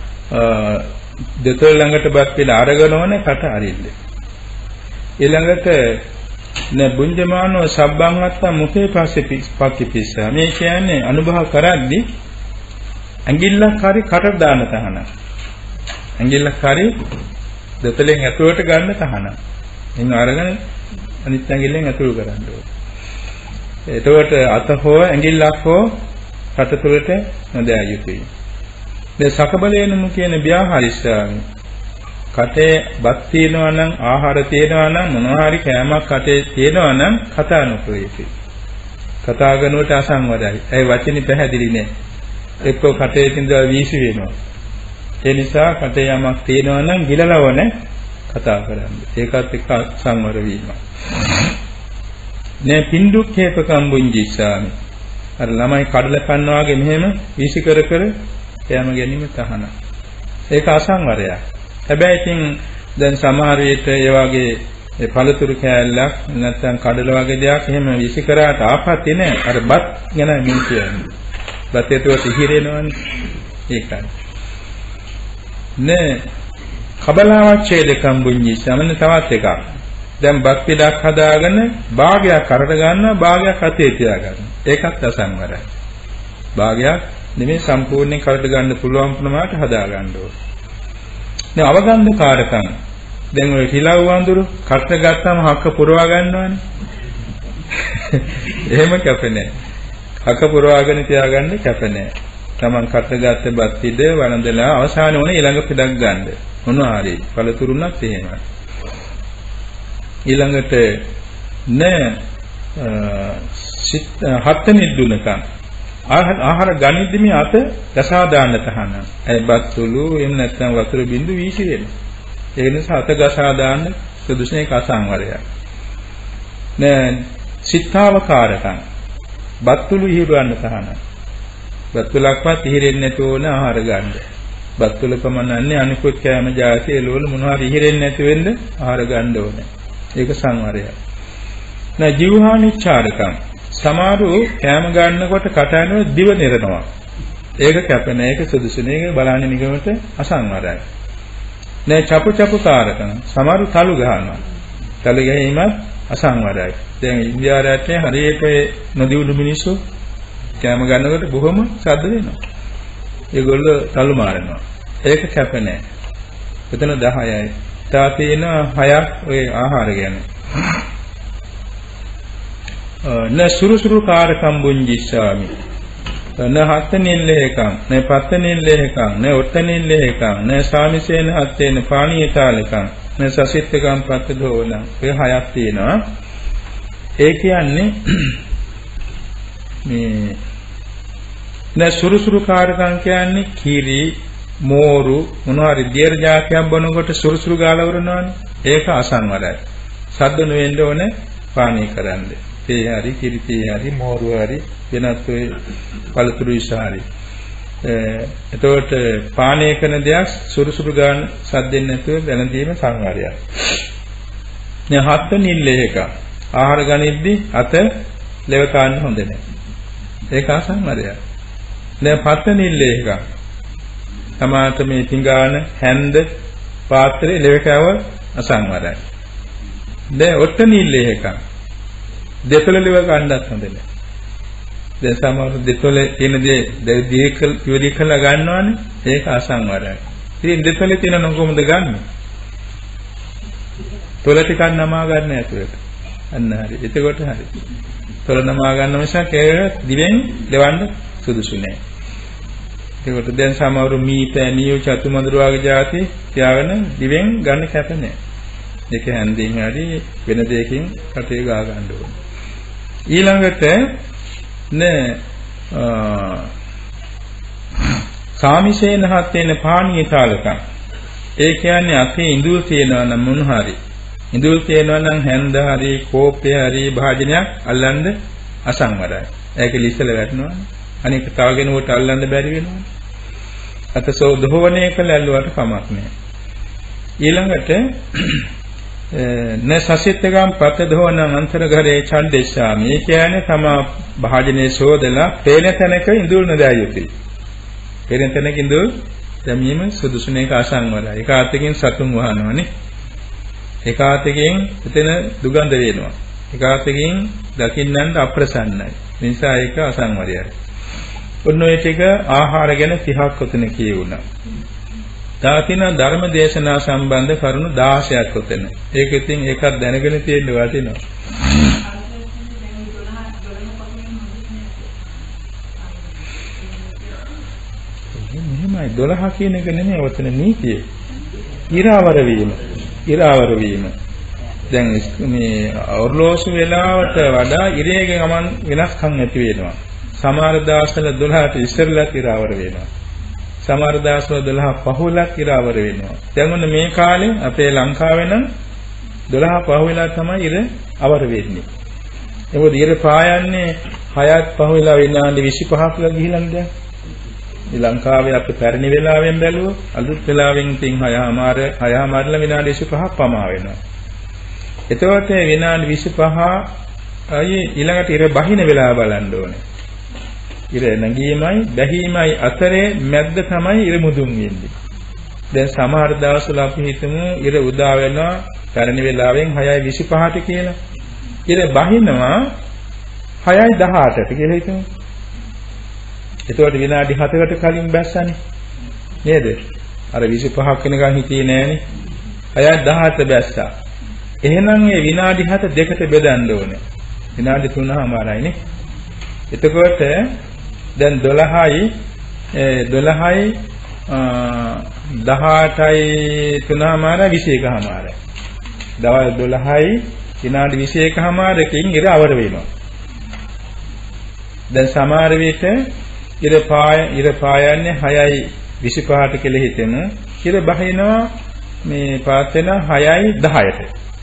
S1: දෙතල ළඟට බත් පිළ අරගෙන ඕනේ කට අරින්න. ඊළඟට නේ බුඤ්ජමානෝ සබ්බං අත්තා මුඛේ පක්ඛිපිස්සා. මේ කියන්නේ අනුභව කරද්දී ඇඟිල්ලක් හරි කට දාන තහන. ඇඟිල්ලක් හරි දෙතලෙන් ඇතුළට ගන්න තහන. එන්න අරගෙන අනිත් ඇඟිල්ලෙන් ඇතුළු කරන්න ඕනේ. එතකොට අත හෝ ඇඟිල්ලක් හෝ කට තුළට නොදෑ යුතුයි. මේ සකබලේන මුඛේන බ්‍යාහරිස්සාමි. කටේ බත් තියෙනවා නම් ආහාර තියෙනවා නම් මොනවා හරි කෑමක් කටේ තියෙනවා නම් කතා නොකර යුතුයි. කතා කරනකොට අසංවරයි. ඒ වචනේ පැහැදිලි නෑ. එක්ක කටේ තින්දා වීසි වෙනවා. ඒ නිසා කටේ යමක් තියෙනවා නම් ගිලලවන කතා කරන්න. ඒකත් එක්ක සංවර වීම. නේ පින්දුක්ඛේපකම් බුඤ්ජිස්සාමි. අර ළමයි කඩල කන්නා වගේ මෙහෙම වීසි කර කර කෑම ගැනීම තහන. ඒක අසංවරයක්. හැබැයි ඉතින් දැන් සමහර විට ඒ වගේ පළතුරු කෑල්ලක් නැත්නම් කඩල වගේ දෙයක් එහෙම වීසි කරාට ආපත්‍ය නෑ. අර බත් ගැන මින් කියන්නේ. බත් ඒතුවට ඉහිරෙනවනේ. ඒකයි. නේ කබලාවච්ඡේදකම් බුඤ්ජිස්සමන තවත් එකක්. දැන් බත් පිටක් හදාගෙන භාගයක් කරට ගන්නවා භාගයක් අතේ තියා ගන්නවා. ඒකත් අසංවරයි. භාගයක් නෙමෙයි සම්පූර්ණයෙන් කරට ගන්න පුළුවන් ප්‍රමාණයට හදා ගන්න ඕනේ. දැන් අවගන්ධකාරකම් දැන් ඔය හිලව් වඳුරු කට ගත්තාම හක්ක පුරවා ගන්නවනේ. එහෙම කැපෙන්නේ. අක පුරවාගෙන තියාගන්න කැප නැහැ. Taman කටගත්ත බත් පිට වළඳලා අවසාන වුණේ ඊළඟ පිටක් ගන්න. මොනවා හරි පළතුරුණක් එහෙමයි. ඊළඟට හත් නිදුනකම් ආහාර ගනිද්දි මේ අත ගසා දාන්න තහනම්. ඒ බත්තුළු එහෙම නැත්නම් වතුර බින්දු වීසි වෙනවා. ඒ නිසා අත ගසා දාන්න සුදුසු එක අසංවරයක්. සිතාවකාරකම් බත්තුළු ඉහිරවන්න තහනම්. බත්තුලක්වත් ඉහිරෙන්නේ නැතුව ඕන ආහාර ගන්න. බත්තුල පමණන්නේ අනිකුත් කෑම ජාති එළවලු මොනවා හරි ඉහිරෙන්නේ නැති වෙන්න ආහාර ගන්න ඕනේ. ඒක සංවරයක්. ජීවහානිච්ඡාරකම් සමහරු කෑම ගන්නකොට කටහඬ දිව නිරනවා. ඒක කැප නැහැ. ඒක සුදුසු නෑ. ඒක බලන්නේ නිකමට අසංවරයි. චපු කාරකම් සමහරු තලු ගහනවා. තලු ගැනීමත් අසංවරයි. දැන් ඉන්දියා රටේ හරියට නොදියුණු මිනිස්සු කෑම ගන්නකොට බොහොම ශබ්ද වෙනවා. ඒගොල්ලෝ තලු මාරනවා. ඒක කැප නැහැ. එතන 10යි. තා තියෙන 6ක් ඔය ආහාර ගැන. සුරුසුරු කාරකම් බුංජිස්සාමි. හත්තනිල්ලේකම්, පත්තනිල්ලේකම්, ඔත්තනිල්ලේකම්, සාමිසේන හත්තේන පාණීයතාලකම්, සසිත්තකම් පත්තදෝන. ඔය 6ක් තියෙනවා. ඒ කියන්නේ මේ සුරුසුරු කාරකම් කියන්නේ කිරි, මෝරු මොනවා හරි දියර જાතියක් බොනකොට සුරුසුරු ගාලා වරනවානේ. ඒක අසංවරයි. සද්ද නොවෙන්න ඕනේ පානීය කරන්න. තේ හරි, කිරි තේ හරි, මෝරු හරි වෙනත් ඔය පළතුරු විසාරි. එතකොට පානීය කරන දෙයක් සුරුසුරු ගාන සද්දෙන් නැතුව දැනදීම සංවරයක්. දැන් හත් නිල්ලේක ආහාර ගනිද්දී අත ලෙව කාන්න හොඳ නැහැ. ඒක අසංවරයක්. දැන් පත් නිල්ලේක තමාත මේ තිඟාන හැන්ද පාත්‍රයේ ලෙව කෑව අසංවරයි. දැන් ඔත්ත නිල්ලේක දෙතොල ලෙව ගන්නත් හොඳ නැහැ. දැන් සමහර දෙතොල තියෙන දේ දීකල් යොදි කළා ගන්නවනේ ඒක අසංවරයි. ඉතින් දෙතොලේ තියෙන කොහොමද ගන්නෙ? තොල ටිකක් නමා ගන්න ඇතුළට. අන්න හරි. එතකොට හරි. තොල නමා ගන්න මිසක් ඒක දිවෙන් ලෙවන්න සුදුසු නෑ. ඒකට දැන් සමහර මී පැණියෝ චතුමඳුර වගේ જાති තියාගෙන දිවෙන් ගන්න කැප නෑ. ඒක හැන්දින් හරි වෙන දෙයකින් කටේ ගා ගන්න ඕනේ. ඊළඟට සාමිසේන හත්තේන පාණීය කාලකම්. ඒ කියන්නේ අපේ ඉඳුල් තියනවා නම් මොන හරි. ඉඳුල් තියනවා නම් හැන්ද හරි කෝප්පය හරි භාජනයක් අල්ලන්න අසංවරයි. ඒක ලිස්සල වැටෙනවා. අනික තව කෙනෙකුට අල්ලන්න බැරි වෙනවා. අතසෝ දෝවණය කළ ඇල්ලුවට කමක් නැහැ. ඊළඟට සසිතගම් පත දෝවන අන්තර්ගරේ ඡන්දේශාමි. ඒ කියන්නේ තම භාජනයේ සෝදලා පේන තැනක ඉඳුල් නදා යුතුයි. පේන තැනක ඉඳුල් දැමීම සුදුසු නේක අසංවරයි. එක අතකින් සතුන් වහනවනේ. එක අතකින් එතන දුගඳ වෙනවා. එක අතකින් දකින්නන්ට අප්‍රසන්නයි. ඒ නිසා ඒක අසංවරයයි. ඔන්න ඔය ටික ආහාර ගැන 30ක් ඔතන කියුණා. තාතින ධර්ම දේශනා සම්බන්ධ කරුණු 16ක් ඔතන. ඒක ඉතින් ඒකත් දැනගෙන තියෙන්න වටිනවා. මෙහෙමයි 12 කියන එක නෙමෙයි ඔතන නීතිය. ඉරාවර වීම. දැන් මේ ඔර්ලෝසු වේලාවට වඩා ඉරේක ගමන් වෙනස්කම් ඇති වෙනවා. සමහර දවස්වල 12ට ඉස්සරලත් ඉරාවර වෙනවා. සමහර දවස්වල 12 පහුවලත් ඉරාවර වෙනවා. දැන් ඔන්න මේ කාලේ අපේ ලංකාවේ නම් 12 පහුවලා තමයි ඉර අවර වෙන්නේ. ඒකෝද ඉර පායන්නේ 6ත් පහුවලා විනාඩි 25ක් ගිහිල්ලා දැන්. මේ ලංකාවේ අපි පැරණි වෙලාවෙන් බැලුවොත් අලුත් වෙලාවෙන් තින් 6:00 විනාඩි 25ක් පමා වෙනවා. එතකොට විනාඩි 25 අය ඊළඟට ඉර බහින වෙලාව බලන්න ඕනේ. ඉර නැගීමයි බැහිමයි අතරේ මැද්ද තමයි ඉර මුදුන් වෙන්නේ. දැන් සමහර දවස්වල අපි හිතමු ඉර උදා වෙනවා පැරණි වෙලාවෙන් 6:25ට කියලා. ඉර බහිනවා 6:18ට කියලා හිතමු. එතකොට විනාඩි 7කට කලින් බැස්සනේ. නේද? අර 25ක් වෙනකන් හිටියේ නෑනේ. 6:18ට බැස්සා. එහෙනම් මේ විනාඩි 7 දෙකට බෙදන්න ඕනේ. විනාඩි 3මාරයිනේ. එතකොට දැන් 12යි 18යි 3:21. දවල් 12යි විනාඩි 21:00කින් ඉර අවර වෙනවා. දැන් සමහර විට ඉර පායන්නේ 6:25ට කියලා හිතෙන. ඉර බහිනවා මේ පාත් වෙන 6:10ට.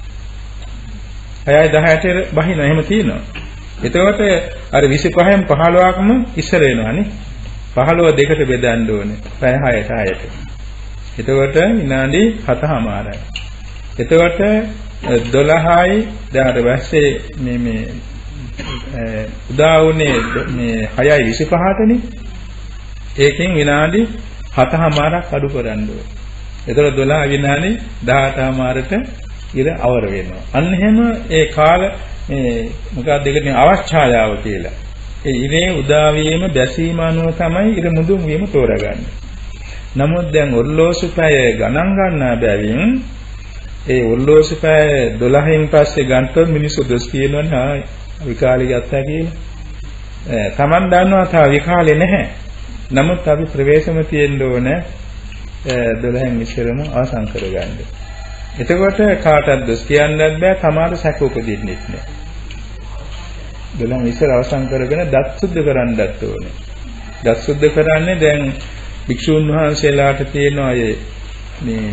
S1: 6:10ට බහිනවා එහෙම තියෙනවා. එතකොට අර 25න් 15ක්ම ඉස්සර වෙනවානේ. 15 දෙකට බෙදන්න ඕනේ. පැය 6ට. එතකොට විනාඩි 7:00. එතකොට 12යි දැන් පස්සේ මේ උදා වුණේ මේ 6:25ටනේ. ඒකෙන් විනාඩි 7:00ක් අඩු කරන්න ඕනේ. එතකොට 12 විනාඩි 18:00ට ඉර අවර වෙනවා. අන්න එහෙම ඒ කාල මේ මොකක්ද දෙකට අවස්ථායාව කියලා. ඒ ඉරේ උදා වීම බැසීම අනුව තමයි ඉර මුදුන් වීම තෝරගන්නේ. නමුත් දැන් ඔර්ලෝසු පැය ගණන් ගන්නා බැවින් ඒ ඔර්ලෝසු පැය 12න් පස්සේ ගන්නතොත් මිනිස්සු දොස් කියනවනේ විකාලේ ගත්තා කියලා. Taman දන්නවා තා විකාලේ නැහැ. නමුත් අපි ප්‍රවේශම තියෙන්න ඕන 12න් ඉස්සරම අවසන් කරගන්න. එතකොට කාටවත් දොස් කියන්නත් බෑ, තමාට සැක උපදින්නෙත් නෑ. 12න් ඉස්සර අවසන් කරගෙන දත් සුද්ධ කරන්නත් ඕනේ. දත් සුද්ධ කරන්නේ දැන් භික්ෂුන් වහන්සේලාට තියෙන අය මේ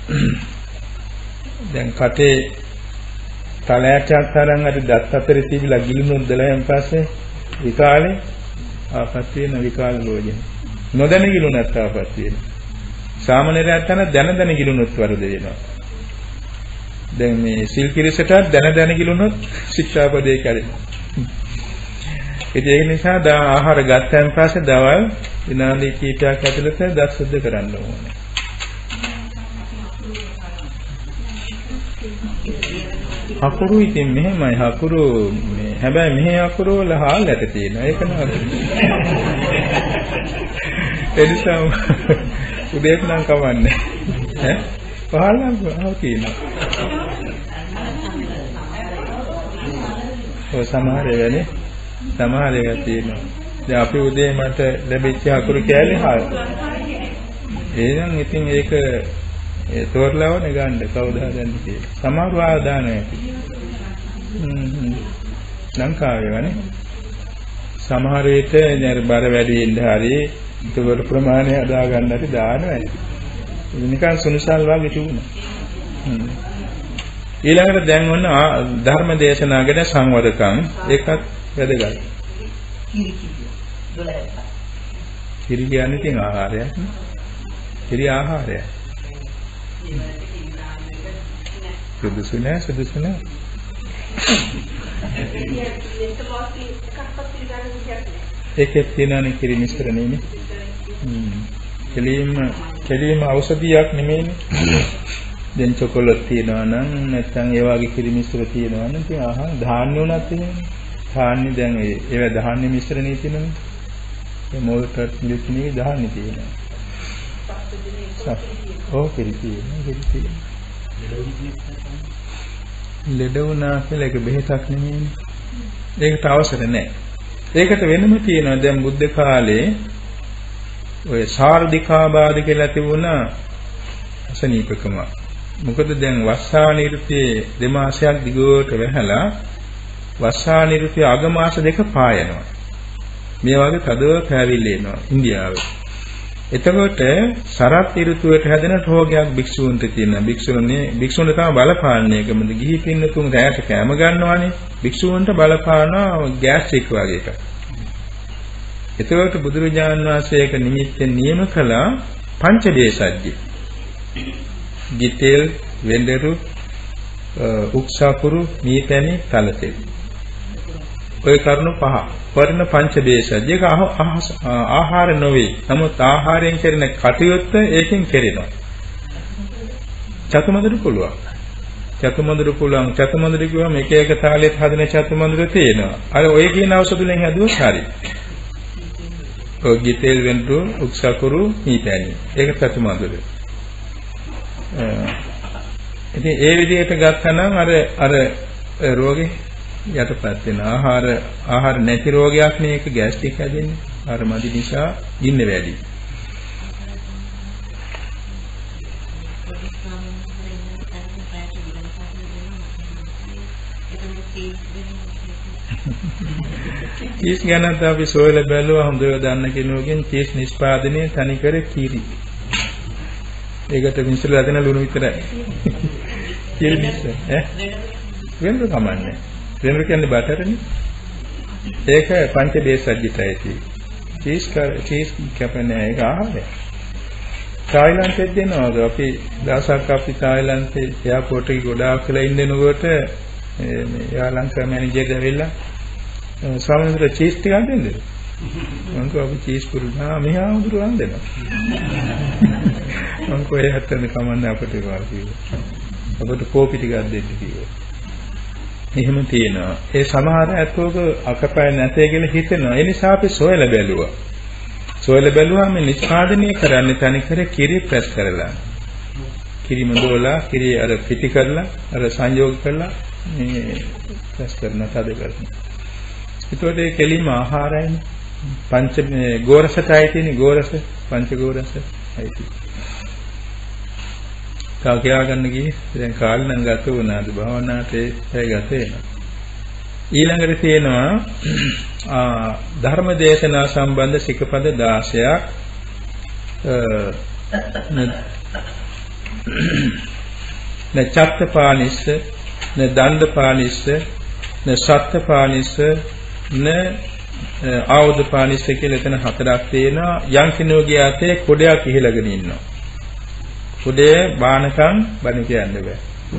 S1: දැන් කටේ තලයක්ක් තරම් අර දත් අතරේ තිබිලා ගිලුනොත් 12න් පස්සේ විකාලේ ආපත් වෙන විකාල ලෝජන. නොදැන ගිලුනත් ආපත් වෙන. සාමාන්‍යයෙන් තන දැන ගිලුනොත් වරද වෙනවා. දැන් මේ සිල් කිරිසට දැන ගිලුනොත් ශික්ෂාපදේ කැඩෙනවා. ඒ නිසා ආහාර ගත්තන් පස්සේ දවල් විනාඩි කිහිපයක් ඇතුළත දත් සුද්ධ කරන්න ඕනේ. හකුරු ඉතින් මෙහෙමයි හකුරු මේ හැබැයි මෙහි හකුරු වල හාල්ලට තියෙනවා ඒක නේද? එනිසා උදේට නම් කවන්නේ ඈ පහළම තියෙනවා. ඔය සමහර ඒවා තියෙනවා. දැන් අපි උදේ මට ලැබිච්ච හකුරු කෑලි හාල්. එහෙනම් ඉතින් ඒක ඒ තෝරලවන ගන්න කවුද හදන්නේ කියලා. සමහරව ආදාන ඇති. ලංකාවේ වනේ. සමහර විට නේර බර වැඩි වෙන්න හරි ඒකට ප්‍රමාණය අදා ගන්න ඇති දානවා ඇති. ඒක නිකන් සුනිසල් වගේ තිබුණා. ඊළඟට දැන් ඔන්න ධර්ම දේශනා ගැන සංවරකම් ඒකත් වැදගත්. කිරි කියන්නේ තින් ආහාරයක් නේ. කිරි ආහාරයක්. සුදුසු නෑ. ඒකෙත් තියෙනනේ කිරි මිශ්‍රණයනේ. කෙලින්ම ඖෂධියක් නෙමෙයිනේ. දැන් චොකලට් තියෙනවා නම් නැත්නම් ඒ වගේ කිරි මිශ්‍ර තියෙනවා නම් ඉතින් ආහාර ධාන්‍ය උනත් තියෙනවා. ධාන්‍ය දැන් ඒව ධාන්‍ය මිශ්‍රණේ තියෙනවනේ. ඒ මොල්ටත් මිල්ක්නේ ධාන්‍ය තියෙනවා. කිරි තියෙනවා. ලෙඩ වුණා කියලා ඒක බෙහෙතක් නෙමෙයිනේ. ඒකට අවශ්‍ය නැහැ. ඒකට වෙනම තියෙනවා දැන් බුද්ධ කාලේ ඔය සාර්ධිකාබාධ කියලා තිබුණා අසනීපකම. මොකද දැන් වස්සානි ඍතුයේ දෙමාසයක් දිගට වැහලා වස්සානි ඍතුයේ අගමාස දෙක පායනවා. මේ වගේ තදව පැවිල්ල එනවා ඉන්දියාවේ. එතකොට සරත් ඍතුවට හැදෙන රෝගයක් භික්ෂූන්ට තියෙනවා. භික්ෂුන්ට තමයි බලපාන්නේ ඒකමද ගිහි පින්නතුන් රැයට කැම ගන්නවානේ. භික්ෂූන්ට බලපානවා ගෑස්ට්‍රික් වගේ එකක්. එතකොට බුදුරජාණන් වහන්සේ ඒක නිමිත්තෙන් නියම කළා පංචදේශජ්ජි. ගිතෙල්, වෙඬරු, උක්සාකුරු, මීපැණි, තලතෙල්. ඔය කරුණු පහ. වර්ණ පංචදේශජ්ජි ඒක ආහාර නොවේ. නමුත් ආහාරයෙන් කරන කටයුත්ත ඒකෙන් කෙරෙනවා. චතුමදුරු පුළුවන්. චතුමදුරු කිව්වම එක එක තාලෙත් හදන චතුමදුරු තියෙනවා. අර ඔය කියන ඖෂධ වලින් හැදුවොත් හරි. ඔය ගිතෙල්, වෙඬරු, උක්සාකුරු, මීපැණි. ඒක චතුමදුරු. ඉතින් ඒ විදිහට ගත්තනම් අර රෝගේ යටපත් වෙන ආහාර නැති රෝගයක් නේ ඒක ગેස්ට්‍රික් හැදෙන්නේ. ආහාර මදි නිසා ගින්න වැඩි. චීස් ගැනත් අපි සොයලා බැලුවා හොඳව දන්න කෙනෙකුගෙන් චීස් නිෂ්පාදනයේ තනිකර කිරි. ඒකට මිශ්‍රලා දෙන ලුණු විතරයි. කිරි මිශ්‍ර වෙනද කමන්නේ. වෙනද කියන්නේ බටරනේ. ඒක පංච බේස් සජ්ජිතයි තියෙන්නේ. චීස් කැපෙන්නේ ඒක ආහාරය. තායිලන්තෙත් දෙනවාද අපි දවසක් අපි තායිලන්තේ එයාපෝට් එකේ ගොඩාක් වෙලා ඉන්නකොට මේ යාලංකා මැනේජර් ඇවිල්ලා ස්වාමීන් වහන්සේ චීස් ටිකක් දෙන්නද? මම කිව්වා අපි චීස් පුරුනා මෙහා උදුරන් දෙනවා. මම කොහේ හතරේ කමන්නේ අපිට ඒවා කිව්වා. අපිට කෝපි ටිකක් දෙන්න කිව්වා. එහෙම තියෙනවා. ඒ සමහර ඇත්තෝක අකපය නැතේ කියලා හිතෙනවා. ඒ නිසා අපි සොයලා බැලුවා. සොයලා බැලුවාම නිෂ්පාදනය කරන්නේ තනිකර කිරි ප්‍රෙස් කරලා. කිරි මොදෝලා කිරි අර පිටි කරලා අර සංයෝග කරලා මේ ප්‍රෙස් කරන තද කරනවා. ඒතකොට ඒ කෙලින්ම ආහාරයනේ පංච මේ ගෝරසටයි තියෙන්නේ ගෝරස පංච ගෝරස ඇයිති. කල් කියා ගන්න ගියේ දැන් කාලේ නම් ගත වුණාද භවනාට ඒ ගත වෙනවා. ඊළඟට තියෙනවා ධර්ම දේශනා සම්බන්ධ සිකපද 16ක් න චත්තපානිස්ස න දණ්ඩපානිස්ස න සත්තපානිස්ස න ආවුදපානිස්ස කියලා එතන හතරක් තියෙනවා. යම් කෙනෙකුගේ අතේ කොඩයක් ඉහළගෙන ඉන්නවා. කොඩේ බානකම් බණ කියන්න බෑ.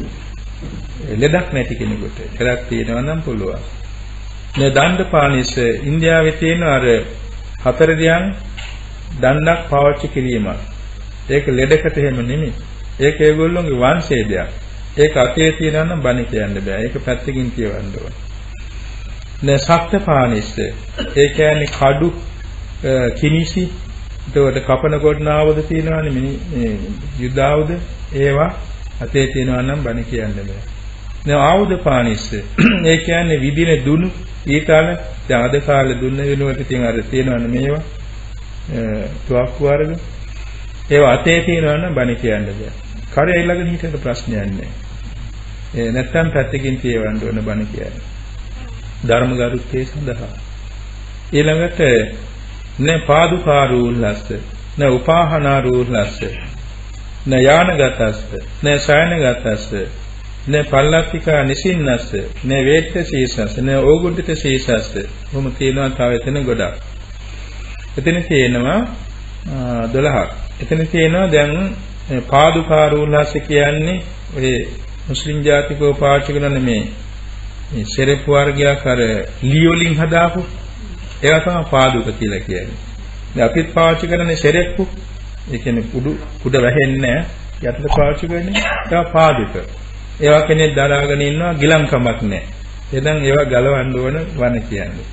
S1: ලෙඩක් නැති කෙනෙකුට ලෙඩක් තියෙනවා නම් පුළුවන්. නේ දණ්ඩපානිස්ස ඉන්දියාවේ තියෙන අර හතර දියන් දණ්ඩක් පාවිච්චි කිරීමක්. ඒක ලෙඩකට එහෙම නෙමෙයි. ඒක ඒගොල්ලෝගේ වංශයේ දෙයක්. ඒක අතේ තියෙනවා නම් බණ කියන්න බෑ. ඒක පැත්තකින් කියවන්න ඕනේ. නේ සක්තපානිස්ස ඒ කියන්නේ කඩු කිනිසි ඒකට කපන කොටනාවද තියෙනවානේ මේ යුද්ධාවුද ඒවා අතේ තියෙනවා නම් බණ කියන්න බෑ. නේ ආයුධ පානිස්ස ඒ කියන්නේ විදින දුනු ඊතල දැන් අද කාලේ දුන්න වෙනුවට තියෙන අර තියෙනවනේ මේවා තුවක්කු වර්ග ඒවා අතේ තියෙනවා නම් බණ කියන්න බෑ. කරේ ළඟ හිටියට ප්‍රශ්නයක් නෑ. නැත්තම් පැත්තකින් තියවන්න ඕන බණ කියන්නේ. ධර්ම ගරුත්වයේ සඳහා. ඊළඟට නේ පාදුකාරූල්ලස්ස නේ උපාහනාරූල්ලස්ස නේ යානගතස්ස නේ සයනගතස්ස නේ පල්ලත්තිකා නිසින්නස්ස නේ වේත්ත සීසස්ස නේ ඕගුඩ්ඩිත සීසස්ස කොහොම තියෙනවා තව එතන ගොඩක්. එතන තියෙනවා 12ක්. එතන තියෙනවා දැන් පාදුකාරූල්ලස්ස කියන්නේ ඔය මුස්ලිම් ජාතිකෝ පාවිච්චි කරන මේ සෙරෙප්පු වර්ගයක් අර ලී වලින් හදාපු ඒවා තමයි පාදුක කියලා කියන්නේ. දැන් අපිත් පාවිච්චි කරන්නේ සෙරෙප්පු. ඒ කියන්නේ කුඩ වැහෙන්නේ නැහැ. යටට පාවිච්චි කරන්නේ ඒවා පාදුක. ඒවා කෙනෙක් දරාගෙන ඉන්නවා ගිලන්කමක් නැහැ. එදන් ඒවා ගලවන්න ඕන වන කියන්නේ.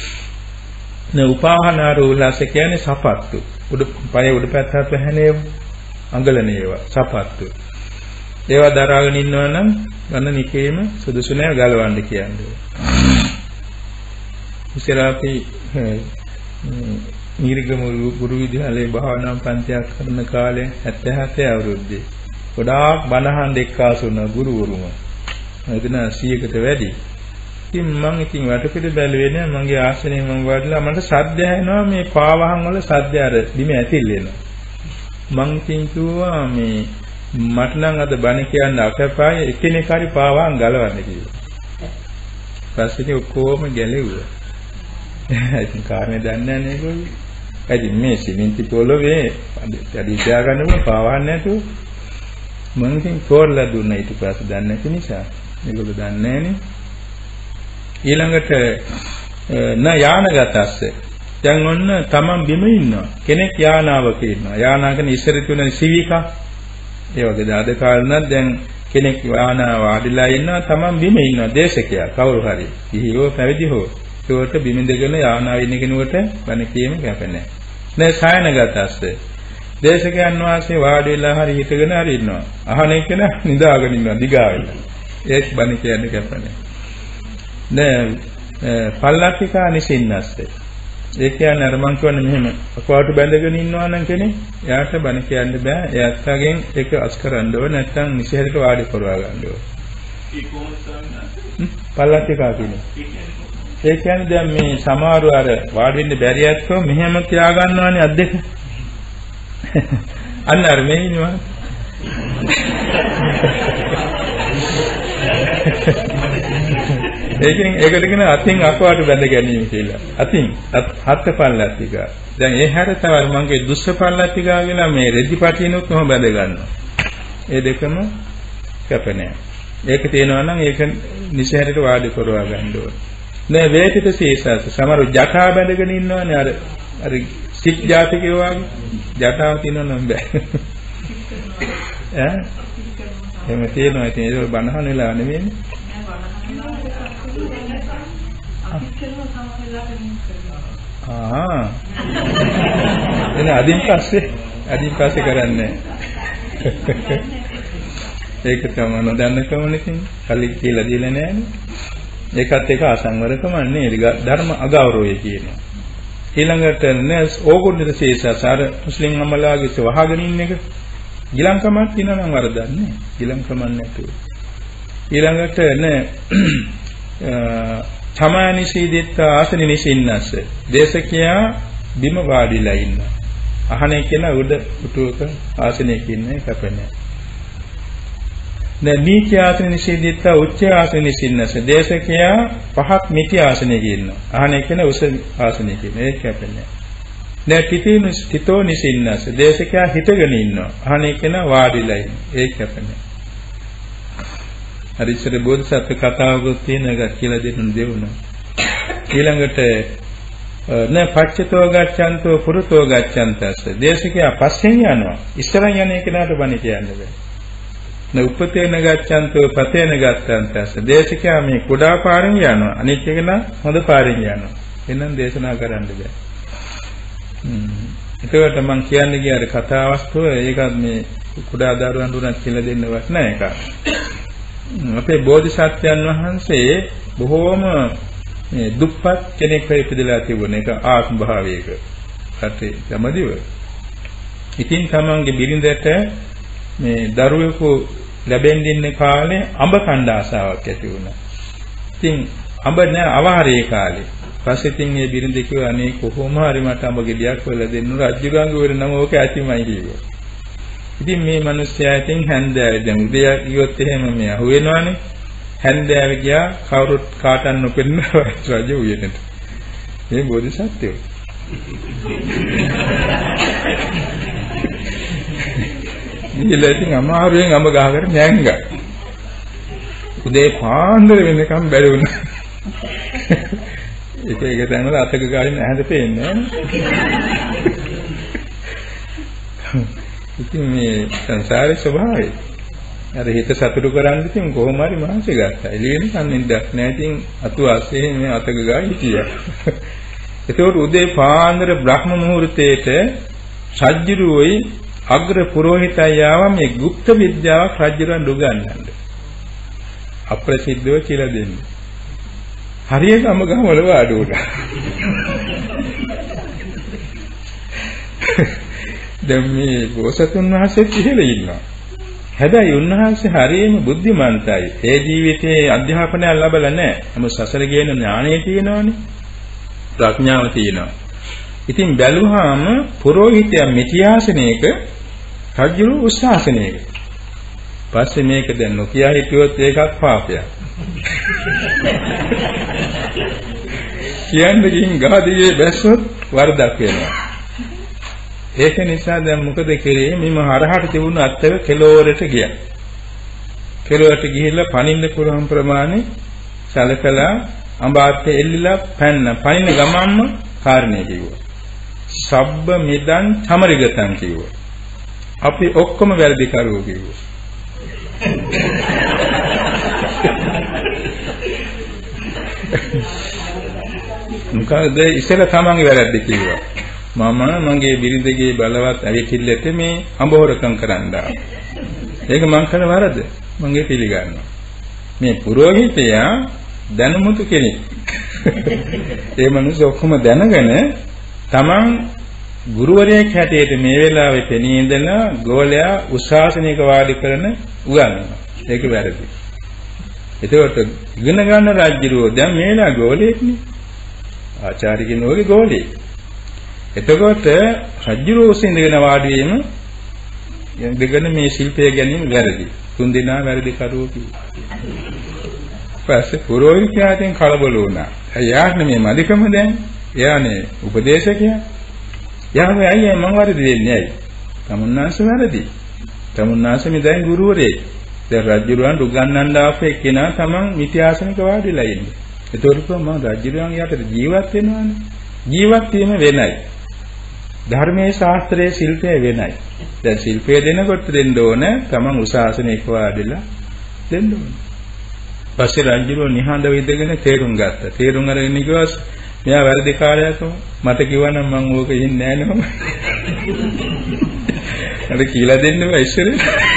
S1: නේ උපාහනාරූලස කියන්නේ සපත්තු. පය උඩ පැත්තට වැහෙනේව අඟලනේවා සපත්තු. ඒවා දරාගෙන ඉන්නවා නම් ගන්න නිකේම සුදුසු නැහැ ගලවන්න කියන්නේ. ඉස්සරහපි නිර්ගම ගුරු විද්‍යාලයේ භාවනා පන්තියක් කරන කාලේ 77 අවුරුද්දේ ගොඩාක් බණහන් එක්කාසු වුණා ගුරුවරුම. එදින 100කට වැඩි. ඉතින් මම වටපිට බැලුවේ නෑ මගේ ආසනයේ මම වඩලා මට සද්ද ඇහෙනවා මේ පාවහන් වල සද්ද අර බිම ඇතිල් වෙනවා. මං කිව්වා මේ මට නම් අද බණ කියන්න අකපයි එකිනෙක හරි පාවහන් ගලවන්න කිව්වා. පස්සේ ඔක්කොම ගැලෙව්වා. ඉතින් කාරණේ දන්නේ නැහැ නේද? ඉතින් මේ සිමෙන්ති පොළවේ අඩි තියා ගන්නකො පාවහන් නැතුව මම ඉතින් තෝරලා දුන්නා ඊට පස්සේ දන්නේ නැති නිසා මේගොල්ලෝ දන්නේ නැහනේ. ඊළඟට යානගතස්ස දැන් ඔන්න තමන් බිම ඉන්නවා කෙනෙක් යානාවක ඉන්නවා. යානාගෙන ඉස්සර තුන සිවිකා ඒ වගේ අද කාලේ දැන් කෙනෙක් යානාව වාඩිලා ඉන්නවා තමන් බිම ඉන්නවා දේශකයා කවුරු හරි කිහිවෝ පැවිදි හෝ ඒකට බිම දෙගෙන යානාව ඉන්න කෙනෙකුට බණ කියීම කැප නැහැ. නේ සයනගතස්ස දේශකයන් වාසේ වාඩි වෙලා හරි හිටගෙන හරි ඉන්නවා. අහන එක නිදාගෙන ඉන්නවා දිගා වෙලා. ඒත් බණ කියන්නේ කැප නැහැ. දැන් පල්ලක්ඛිකා නිසින්නස්සේ. ඒ කියන්නේ අර මං කියන්නේ මෙහෙම අකවාට බැඳගෙන ඉන්නවා නම් කෙනෙක් එයාට බණ කියන්න බෑ. එයාත්ගෙන් ඒක අස් කරන්න ඕන නැත්නම් නිසහැරට වාඩි කරවා ගන්න ඕන. ඒ කොහොමද සම්මත? පල්ලක්ඛිකා කියන්නේ. ඒ කියන්නේ දැන් මේ සමහරව අර වාඩි වෙන්න බැරි ඇත්තෝ මෙහෙම තියා ගන්නවානේ අත් දෙක. අන්න අර මේ ඉන්නවා. ඒකට කියන අතින් අකවාට බැඳ ගැනීම කියලා. අතින් හත් පල්ලක්ඛික. දැන් ඒ හැර තවල් මංගේ දුස්ස පල්ලක්ඛික කියලා මේ රෙදිපටිනුත් කොහොම බැඳ ගන්නවා. ඒ දෙකම කැප නැහැ. ඒක තියෙනවා නම් ඒක නිසහැරට වාඩි කරවා ගන්න ඕනේ. නෑ වේතිත සීසස සමහර ජටා බැඳගෙන ඉන්නවනේ අර සික් ජාතිකයෝ වගේ ජටාව තියෙනව නම් බෑ. ඈ එහෙම තියෙනවා. ඉතින් ඒක බනහන වෙලා නෙවෙයිනේ. එන අදින් පස්සේ කරන්නේ. ඒක තමයි නොදන්නකමනේ කලින් කියලා දීලා නෑනේ. ඒකත් එක අසංවරකම නෙවෙයි ධර්ම අගෞරවය කියනවා. ඊළඟට නෑස් ඕගොල්ලෝ ශේෂාසාර මුස්ලිම් අමලාගේ වහගෙන ඉන්න එක ගිලංකමක් තියෙනවා නම් වරදක් නෑ. ගිලංකමක් නැතුව. ඊළඟට නෑ සමානිසීදිත ආසනෙ නිසින්නස්ස. දේශකයා බිම වාඩිලා ඉන්නවා. අහනේ කියන උඩ උටුවක ආසනයක ඉන්නේ කැපෙන්නේ. දැන් නීච ආසනෙ නිසිදිත උච්ච ආසනෙ නිසින්නස්ස. දේශකයා පහක් මිති ආසනයක ඉන්නවා. අහනේ කියන උස ආසනයක ඉන්නේ. ඒක කැපෙන්නේ. දැන් තිතෝ නිසින්නස්ස. දේශකයා හිටගෙන ඉන්නවා. අහනේ කියන වාඩිලා ඉන්නේ. ඒක කැපෙන්නේ. හරිසර බෝධිසත්ව කතාවකුත් තියෙන එක කියලා දෙන්න දෙවුණා. ඊළඟට නේ පච්චතෝ ගච්ඡන්තෝ පුරුතෝ ගච්ඡන්තස්ස. දේශකයා පස්සෙන් යනවා. ඉස්සරහින් යන කෙනාට බණ කියන්න බෑ. නේ උපතේන ගච්ඡන්තෝ පතේන ගච්ඡන්තස්ස. දේශකයා මේ කුඩා පාරෙන් යනවා. අනිත් කෙනා හොඳ පාරෙන් යනවා. එනම් දේශනා කරන්න බෑ. ඒකට මම කියන්නේ ගියාර කතාවස්තුව ඒකත් මේ කුඩා දරුවන් දුන්නත් කියලා දෙන්නවත් නෑ ඒක. අපේ බෝධිසත්වයන් වහන්සේ බොහෝම දුප්පත් කෙනෙක් ඉපදලා තිබුණ එක ආත්ම භාවයක රටේ සමදිව. ඉතින් තමන්ගේ බිරිඳට මේ දරුවෙකු ලැබෙන්න ඉන්න කාලේ අඹ කණ්ඩ ආසාවක් ඇති වුණා. ඉතින් අඹ නෑ අවහරේ කාලේ. පස්සේ ඉතින් මේ බිරිඳ කිව්වා අනේ කොහොම හරි මට අඹ ගෙඩියක් හොයලා දෙන්න රජුගංගේ වර නම ඕක ඇතිමයි කිව්වා. ඉතින් මේ මිනිස්යා ඉතින් හැන්දෑවේ දැන් උදේ ගියොත් එහෙම මේ අහු වෙනවනේ. හැන්දෑවේ ගියා කවුරුත් කාටවත් නොපෙන්න රජ උයනට. මේ බෝධිසත්වයෝ. ඊළඟින් අමාරුවෙන් අඹ ගහකට නැංගා. උදේ පාන්දර වෙනකම් බැරි වුණා. ඒක තැන්වල අතක ගාලින් ඇහැද පේන්නේ නෑනේ. ඉතින් මේ සංසාරේ ස්වභාවය. අර හිත සතුටු කරන්න ඉතින් කොහොම හරි මහන්සි ගත්තා. එළියෙන් කන්නින්දක් නැහැ. ඉතින් අතු ආසේ මේ අතක ගා හිටියා. ඒකෝට උදේ පාන්දර බ්‍රහ්ම මුහුර්තයේට සජ්ජිරුවයි අග්‍ර පුරোহিতය ආව මේ গুপ্ত විද්‍යාවක් රජුරන් උගන්වන්න. අප්‍රසිද්ධව කියලා දෙන්නේ. හරියටම ගමවල වාඩි වුණා. දැන් මේ බෝසතුන් වහන්සේ ඉහෙල ඉන්නවා. හැබැයි උන්වහන්සේ හරියම බුද්ධිමන්තයි. ඒ ජීවිතයේ අධ්‍යාපනය ලැබලා නැහැ. නමුත් සසර ගේන ඥාණය තියෙනවානේ. ප්‍රඥාව තියෙනවා. ඉතින් බැලුවාම පුරোহিতයා මිත්‍යාසනයක රජු උස්සාසනයක. පස්සේ මේක දැන් නොකියා හිටියොත් ඒකත් පාපයක්. කියන්නේ ගින් ගාදියේ බැස්සොත් වරදක් වෙනවා. ඒක නිසා දැන් මොකද කෙරේ මෙම හරහට තිබුණු අත්තක කෙලවරට ගියා. කෙලවරට ගිහිල්ලා පනින්න පුළුවන් ප්‍රමාණය සැලකලා අඹාත්තේ එල්ලිලා පැන්න. පනින්න ගමන්ම කාරණේ කිව්වා. සබ්බ මිදං තමරිගතං කිව්වා. අපි ඔක්කොම වැරදි කරුවෝ කිව්වා. මොකද ඉස්සෙල්ලා තමන්ගේ වැරද්ද කිව්වා. මගේ බිරිඳගේ බලවත් ඇවිතිල්ලට මේ අඹහොරකම් කරන්න ආවා. ඒක මං කරන වරද. මගේ පිළිගන්නවා. මේ පුරোহিতයා දැනුමුතු කෙනෙක්. ඒ මිනිස්සු ඔක්කොම දැනගෙන තමන් ගුරුවරයෙක් හැටියට මේ වෙලාවේ පෙනී ඉඳන ගෝලයා උශාසනයක වාඩි කරන උගන්වනවා. ඒක වැරදි. එතකොට ඉගෙන ගන්න රාජ්‍යරෝ දැන් මේලා ගෝලෙක්නේ. ආචාර්ය කෙනෙකුගේ ගෝලෙක්. එතකොට රාජ්‍යරෝ ඉඳගෙන වාඩි වීම දෙගන මේ ශිල්පය ගැනීම වැරදි. තුන් දෙනා වැරදි කරුවෝ කිව්වා. පස්සේ පුරෝහිතයන් කලබල වුණා. එයාට මේ මදිකම දැන් එයානේ උපදේශකයා. යාමයි අයියා මම වැරදි දෙන්නේ ඇයි? තමුන්නාස වැරදි. තමුන්නාස මේ දැන් ගුරුවරයෙක්. දැන් රාජ්‍යරුවන් උගන්වන්න ආපේ කෙනා තමන් මිත්‍යාසනික වාඩිලා ඉන්නේ. ඒතකොට මම රාජ්‍යරුවන් යට ජීවත් වෙනවානේ. ජීවත් වීම වෙනයි. ධර්මයේ ශාස්ත්‍රයේ ශිල්පයේ වෙනයි. දැන් ශිල්පය දෙනකොට දෙන්න ඕන තමන් උසාසනයක වාඩිලා දෙන්න ඕන. පස්සේ රාජ්‍යරුවන් නිහඬව ඉඳගෙන තේරුම් ගත්තා. තේරුම් අරගෙන කිව්වා මෙයා වැරදි කාර්යයක් මට කිව්වනම් මම ඕක ඉන්නේ නැහැ නම. අර කියලා දෙන්න බෑ ඉස්සරේ.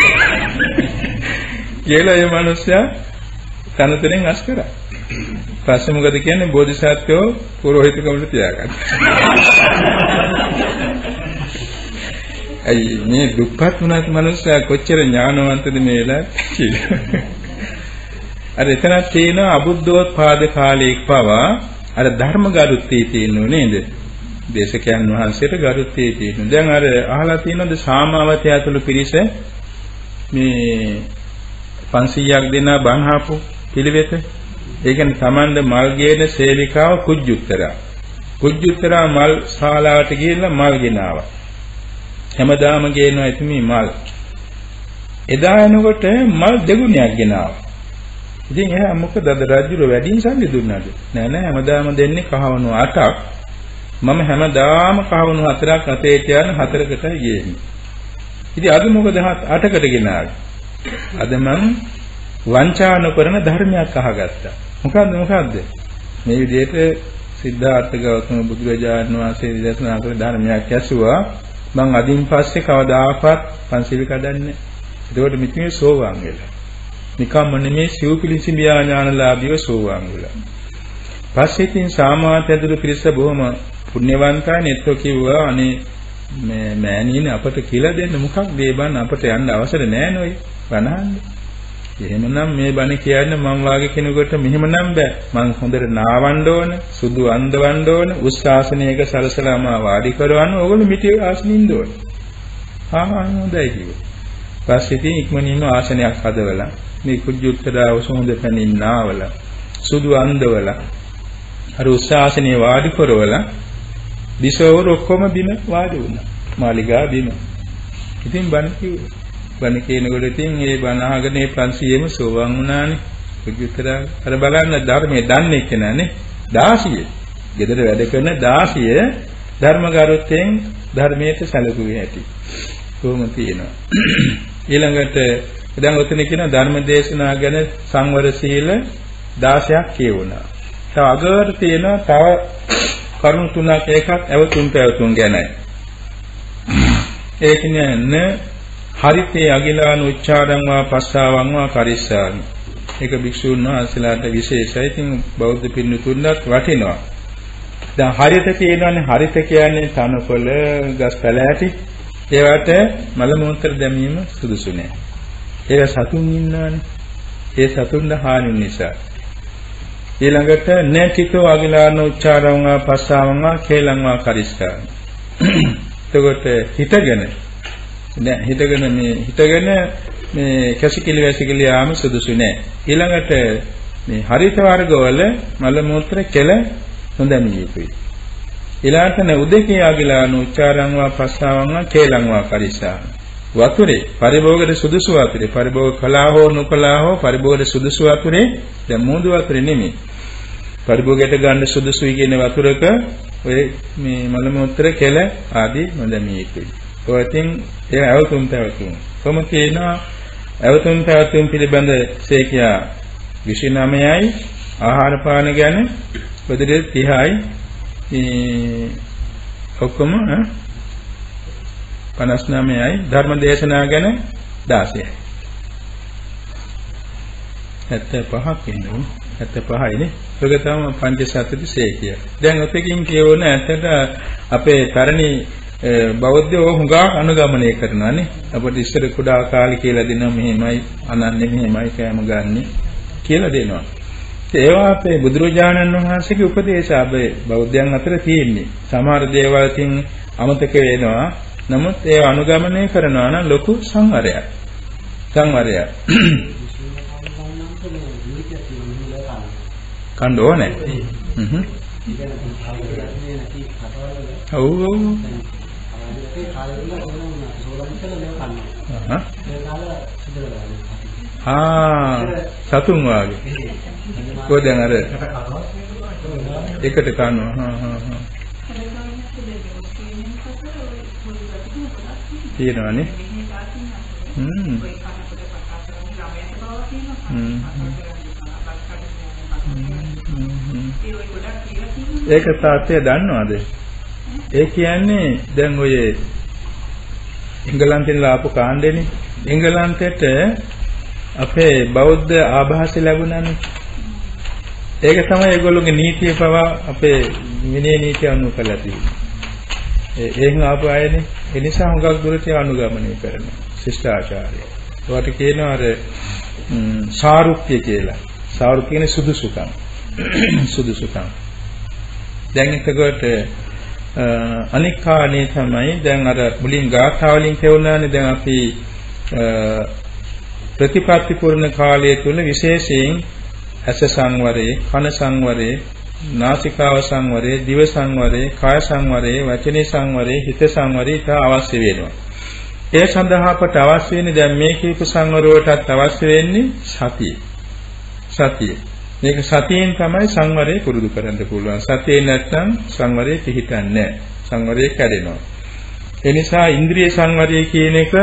S1: කියලා මේ මිනිස්සයා තනතුරෙන් අස් කරා. පස්සේ මොකද කියන්නේ බෝධිසත්වෝ පුරোহিতකමට තියාගත්තා. අයි මේ දුක්පත් වුණත් මිනිස්සයා කොච්චර ඥානවන්තද මේ වෙලාවේ. අර එතන තියෙන අබුද්ධෝත්පාද කාලයක පවා අර ධර්ම ගරුත්වයේ තියෙනු නේද? දේශකයන් වහන්සේට ගරුත්වයේ තියෙනු. දැන් අර අහලා තියෙනවද සාමාවතය ඇතුළු පිරිස මේ 500ක් දෙනා බණහපු පිළිවෙත. ඒ කියන්නේ Tamanda මල් ගේන සේවිකාව කුජ්ජුත්තරා. කුජ්ජුත්තරා මල් ශාලාවට ගිහිල්ලා මල් ගෙනාවා. හැමදාම ගේනවා එතුමි මල්. එදා එනකොට මල් දෙගුණයක් ගෙනාවා. ඉතින් එහා මොකද අද රාජ්‍යර වැඩිම සල්ලි දුන්නාද? නෑ නෑ හැමදාම දෙන්නේ කහවණු 8ක්. මම හැමදාම කහවණු 4ක් අතේ තියන 4කටයි ගේන්නේ. ඉතින් අද මොකද 8කට ගෙනාවේ? අද මම වංචා නොකරන ධර්මයක් අහගත්තා. මොකද්ද? මේ විදිහට සිද්ධාර්ථ ගෞතම බුදුරජාණන් වහන්සේ දේශනා කළ ධර්මයක් ඇසුවා. මං අදින් පස්සේ කවදාකවත් පන්සිල් කඩන්නේ නැහැ. ඒකට මිත්‍යේ සෝවාන් වෙලා. නිකම්ම නෙමේ සිව්පිලිසිඹියා ඥානලාභීව සෝවාන් වෙලා. පස්සේ තින් සාමාත්‍යදුරු පිරිස බොහොම පුණ්‍යවන්තයි නෙත්ව කිව්වා අනේ මේ මෑණියනේ අපට කියලා දෙන්න මොකක්ද මේ බණ අපට යන්න අවසර නැහැ නෝයි බණහන්නේ. එහෙමනම් මේ බණ කියන්නේ මම වාගේ කෙනෙකුට මෙහෙමනම් බෑ. මං හොඳට නාවන්න ඕන, සුදු අන්දවන්න ඕන, උස්සාසනයක සලසලාම වාඩි කරවන්න ඕගොල්ලෝ මිටි ආසනින්න ඕන. හොඳයි කිව්වා. පස්සේ ඉතින් ඉක්මනින්ම ආසනයක් හදවලා මේ කුජුත්තරාව සොඳ පැනින් නාවලා සුදු අන්දවලා අර උස්සාසනයේ වාඩි කරවලා දිසවර ඔක්කොම බිම වාඩි වුණා. මාලිගා බිම. ඉතින් බණ කිව්වා. බණ කියනකොට ඉතින් මේ බණ අහගෙන මේ 500ෙම සෝවන් වුණානේ. කුජුත්තරා අර බලන්න ධර්මයේ දන්නේ කෙනානේ 16. ගෙදර වැඩ කරන 16 ධර්මගරුත්වයෙන් ධර්මයට සැලකුවේ ඇති. කොහොම තියෙනවා. ඊළඟට දැන් ඔතන කියන ධර්ම දේශනා ගැන සංවර සීල 16ක් කියවුණා. තව අගට තියෙනවා තව කරුණු තුනක් එකක් ඇවතුම් පැවතුම් ගැනයි. ඒ කියන්නේ හරිතේ අගිලාන උච්චාරං වා පස්සාවං වා කරිස්සාමි. ඒක භික්ෂුන් වහන්සේලාට විශේෂයි. ඉතින් බෞද්ධ පින්නතුන්වත් වටිනවා. දැන් හරිත කියනවානේ හරිත කියන්නේ තනකොළ ගස් පැල ඇති. ඒවට මල මූත්‍ර දැමීම සුදුසු නෑ. ඒක සතුන් ඉන්නවනේ. ඒ සතුන්ට හානි නිසා. ඊළඟට නැතිතෝ අගිලාන උච්චාරං වා පස්සාවං වා කේලං වා කරිස්සාමි. එතකොට හිතගෙන මේ කැසිකිලි වැසිකිලි යාම සුදුසු නෑ. ඊළඟට මේ හරිත වර්ගවල මල මූත්‍ර කෙල නොදැමිය යුතුයි. ඊළඟට උදේකේ ආගිලාන උච්චාරං වා පස්සාවං වා කේලං වා කරිස්සාමි. වතුරේ පරිභෝගයට සුදුසු වතුරේ පරිභෝග කළා හෝ නොකළා හෝ පරිභෝගයට සුදුසු වතුරේ දැන් මූදු වතුරේ නෙමෙයි. පරිභෝගයට ගන්න සුදුසුයි කියන වතුරක ඔය මේ මල මූත්‍ර කෙල ආදී නොදැමිය යුතුයි. ඔයතින් ඒ අවතුම් පැවතුම්. කොහොම කියනවා අවතුම් පැවතුම් පිළිබඳ සේකියා 29යි ආහාර පාන ගැන පොදේ 30යි ඔක්කොම 59යි ධර්ම දේශනා ගැන 16යි 75ක් ඉන්නවා 75යිනේ. ඒක තමයි පංචසත්‍ති සේකිය. දැන් ඔතකින් කියවන ඇත්තට අපේ පැරණි බෞද්ධයෝ හුඟා අනුගමනය කරනවානේ. අපිට ඉස්සර කුඩා කාලේ කියලා දෙනවා මෙහෙමයි අනන්නේ මෙහෙමයි කෑම ගන්න කියලා දෙනවා. ඒවා අපේ බුදුරජාණන් වහන්සේගේ උපදේශ අපේ බෞද්ධයන් අතර තියෙන්නේ. සමහර දේවල් තින් අමතක වෙනවා. නමුත් ඒ අනුගමනය කරනවා නම් ලොකු සංවරයක්. කන්න ඕනේ. ඔව්. සතුන් වාගේ. කොහෙන්ද අර එකට කනවා. තියෙනවනේ. ඒක තාත්තේ දන්නවද? ඒ කියන්නේ දැන් ඔය එංගලන්තෙන් ලාපු කාණ්ඩේනේ. එංගලන්තෙට අපේ බෞද්ධ ආభాෂය ලැබුණානේ. ඒක තමයි ඒගොල්ලෝගේ නීතිය පවා අපේ විනය නීතිය අනුව කරලා තියෙන්නේ. එහෙන් ආපු අයනේ. ඒ නිසා හුඟක් දුරට අනුගමනය කරනවා. ශිෂ්ටාචාරය. ඒවට කියනවා අර සාරුප්‍ය කියලා. සාරුප්‍ය කියන්නේ සුදුසුකම්. සුදුසුකම්. දැන් එතකොට අනික් කාණේ තමයි දැන් අර මුලින් ගාථාවලින් කියවුණානේ දැන් අපි ප්‍රතිපත්ති පුරණ කාලය තුල විශේෂයෙන් ඇස සංවරේ, කන සංවරේ, නාසිකාව සංවරේ, දිව සංවරේ, කාය සංවරේ, වචනේ සංවරේ, හිත සංවරේ ඉතා අවශ්‍ය වෙනවා. ඒ සඳහා අපට අවශ්‍ය වෙන්නේ දැන් මේ කීප සංවර වලටත් අවශ්‍ය වෙන්නේ සතිය. සතිය. මේක සතියෙන් තමයි සංවරේ පුරුදු කරන්න පුළුවන්. සතියේ නැත්නම් සංවරේ පිහිටන්නේ නැහැ. සංවරේ කැඩෙනවා. ඒ නිසා ඉන්ද්‍රිය සංවරය කියන එක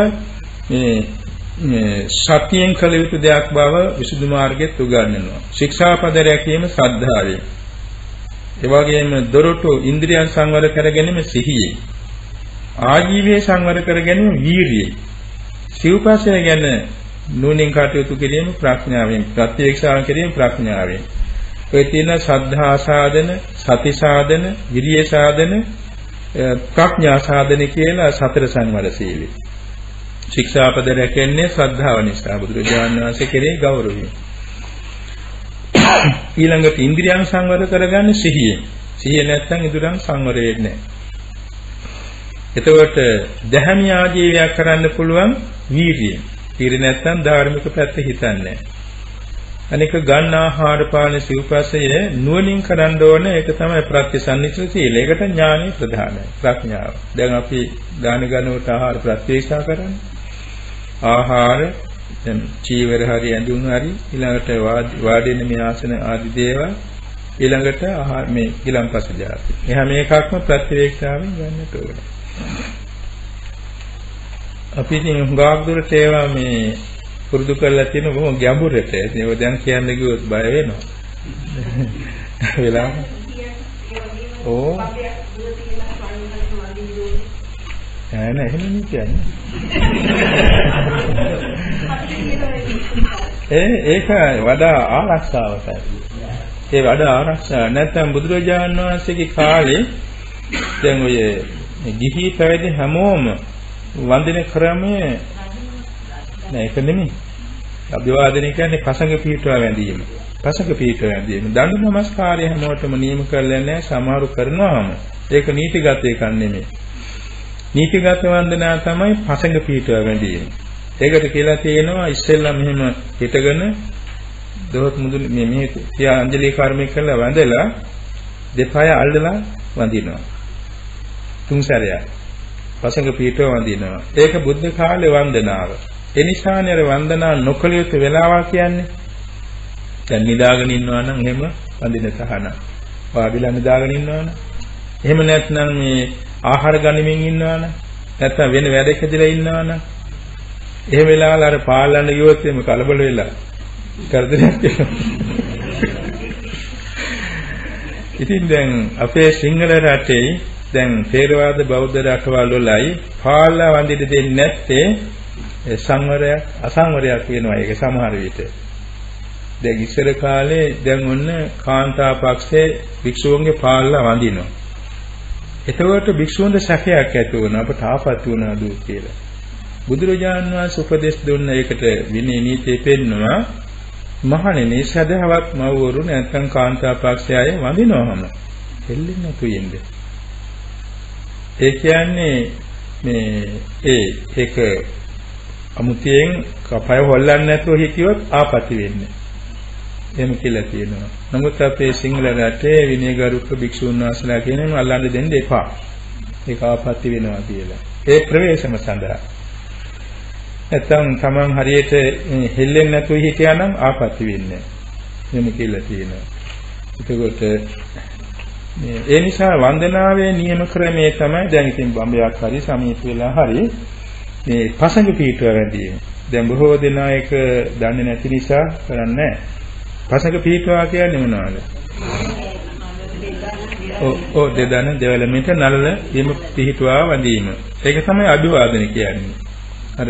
S1: මේ සතියෙන් කළ යුතු දෙයක් බව විසුද්ධි මාර්ගයේත් උගන්වනවා. ශික්ෂාපද රැකීම ශ්‍රද්ධාවෙන්. ඒ වගේම දොරටු ඉන්ද්‍රියන් සංවර කර ගැනීම සිහියෙන්. ආජීවයේ සංවර කර ගැනීම වීරියෙන්. සිව්පසය ගැන නුවණින් කටයුතු කිරීම ප්‍රඥාවෙන්. ප්‍රත්‍යක්ෂාව කිරීම ප්‍රඥාවෙන්. ඔය තියෙන ශ්‍රද්ධා සාධන, සති සාධන, විරිය සාධන, ප්‍රඥා සාධන කියලා සතර සංවර සීලය. ශික්ෂාපද රැකෙන්නේ ශ්‍රද්ධාව නිසා බුදුරජාණන් වහන්සේ කෙරෙහි ගෞරවයෙන්. ඊළඟට ඉන්ද්‍රියන් සංවර කරගන්නේ සිහියෙන්. සිහිය නැත්නම් ඉදurang සංවර වෙන්නේ නැහැ. එතකොට දහමී ආජීවයක් කරන්න පුළුවන් වීර්යයෙන්. වීර්ය නැත්නම් ධාර්මික පැත්ත හිතන්නේ නැහැ. අනික ගන්න ආහාර පාන සිව්පසය නුවණින් කරන්න ඕනේ. ඒක තමයි ප්‍රත්‍යසන්නිච්ඡ සීල. ඒකට ඥානෙ ප්‍රධානයි. ප්‍රඥාව. දැන් අපි දාන ගන්නවට ආහාර ප්‍රත්‍යක්ෂා කරන්නේ. ආහාර දැන් චීවර හරි ඇඳුම් හරි ඊළඟට වාඩින මේ ආසන ආදී දේවල් ඊළඟට ආහාර මේ ගිලන්පස જાති. එහා මේකක්ම ප්‍රතිවේක්ෂාවෙන් ගන්නට ඕනේ. අපි ඉතින් හුඟක් දුරට ඒවා මේ පුරුදු කරලා තියෙන බොහොම ගැඹුරට. ඒක දැන් කියන්න ගියොත් බය වෙනවා. වෙලාව. ඕ. නෑ නෑ එහෙම නෙවෙයි කියන්නේ. ඒක වඩා ආරක්ෂාවටයි. ඒ වඩා ආරක්ෂා නැත්නම් බුදුරජාණන් වහන්සේගේ කාලේ දැන් ඔය ගිහි පැවිදි හැමෝම වන්දන ක්‍රමය නෑ ඒක නෙමෙයි. අභිවාදනය කියන්නේ පසඟ පීඨුව වැඳීම. පසඟ පීඨුව වැඳීම. දඬු නමස්කාරය හැමෝටම නියම කරලා නැහැ. සමහරු කරනවාම ඒක නීතිගත එකක් නෙමෙයි. නීතිගත වන්දනා තමයි පසඟ පීඨුව වැඳීම. ඒකට කියලා තියෙනවා ඉස්සෙල්ලා මෙහෙම හිටගෙන දොහොත් මුදුන මේ තියා අංජලි කර්මයක් කරලා වන්දලා දෙපය අල්ලලා වඳිනවා. තුන් සැරයක්. පසඟ පීඨුව වඳිනවා. ඒක බුද්ධ කාලේ වන්දනාව. ඒ නිසානේ අර වන්දනා නොකළ යුතු වෙලාවක් කියන්නේ. දැන් නිදාගෙන ඉන්නවා නම් එහෙම වඳින තහන. වාඩිලා නිදාගෙන ඉන්නවා නම් එහෙම නැත්නම් මේ ආහාර ගනිමින් ඉන්නවා නම් නැත්නම් වෙන වැඩකදලා ඉන්නවා නම් එහෙම වෙලාවල අර පාලන්න ගියොත් එimhe කලබල වෙලා කරදරයක් වෙනවා. ඉතින් දැන් අපේ සිංහල රටේ දැන් ථේරවාද බෞද්ධ රටවල් වලයි පාලලා වඳින්න දෙන්නේ නැත්තේ සංවරයක් අසංවරයක් වෙනවා. ඒක සමහර විට දැන් ඉස්සර කාලේ දැන් ඔන්න කාන්තා පක්ෂයේ භික්ෂුවන්ගේ පාල්ලා වඳිනවා. එතකොට භික්ෂුවන්ට සැකයක් ඇති වුණා අපට ආපත් වුණාද කියලා. බුදුරජාණන් වහන්සේ උපදෙස් දුන්න එකට විනය නීතිය පෙන්නවා මහණෙනි සදහවත් මව්වරු නැත්නම් කාන්තා පක්ෂය අය වඳිනවම දෙල්ලෙන්නේ නැතු වෙන්නේ. ඒ කියන්නේ මේ ඒක අමුතියෙන් කපය හොල්ලන්නේ නැතුව හිටියොත් ආපති වෙන්නේ. එහෙම කියලා කියනවා. නමුත් අපේ සිංහල රටේ විනයගරුක භික්ෂුන් වහන්සේලා කියනවා අල්ලන්න දෙන්න එපා. ඒක ආපති වෙනවා කියලා. ඒ ප්‍රවේශම සඳහා. නැත්නම් Taman හරියට හෙල්ලෙන්නේ නැතුව හිටියානම් ආපති වෙන්නේ. එහෙම කියලා කියනවා. එතකොට ඒ නිසා වන්දනාවේ නියම ක්‍රමය තමයි දැන් ඉතින් බම්බයක් හරි සමීප වෙලා හරි මේ පසඟ පීඨුව වැඩිම. දැන් බොහෝ දෙනා ඒක දන්නේ නැති නිසා කරන්නේ නැහැ. පසඟ පීඨුව කියන්නේ මොනවද? ඔව් දෙදන දෙවලමිට නළල බිම පිහිටුවා වඳීම. ඒක තමයි අභිවාදන කියන්නේ. අර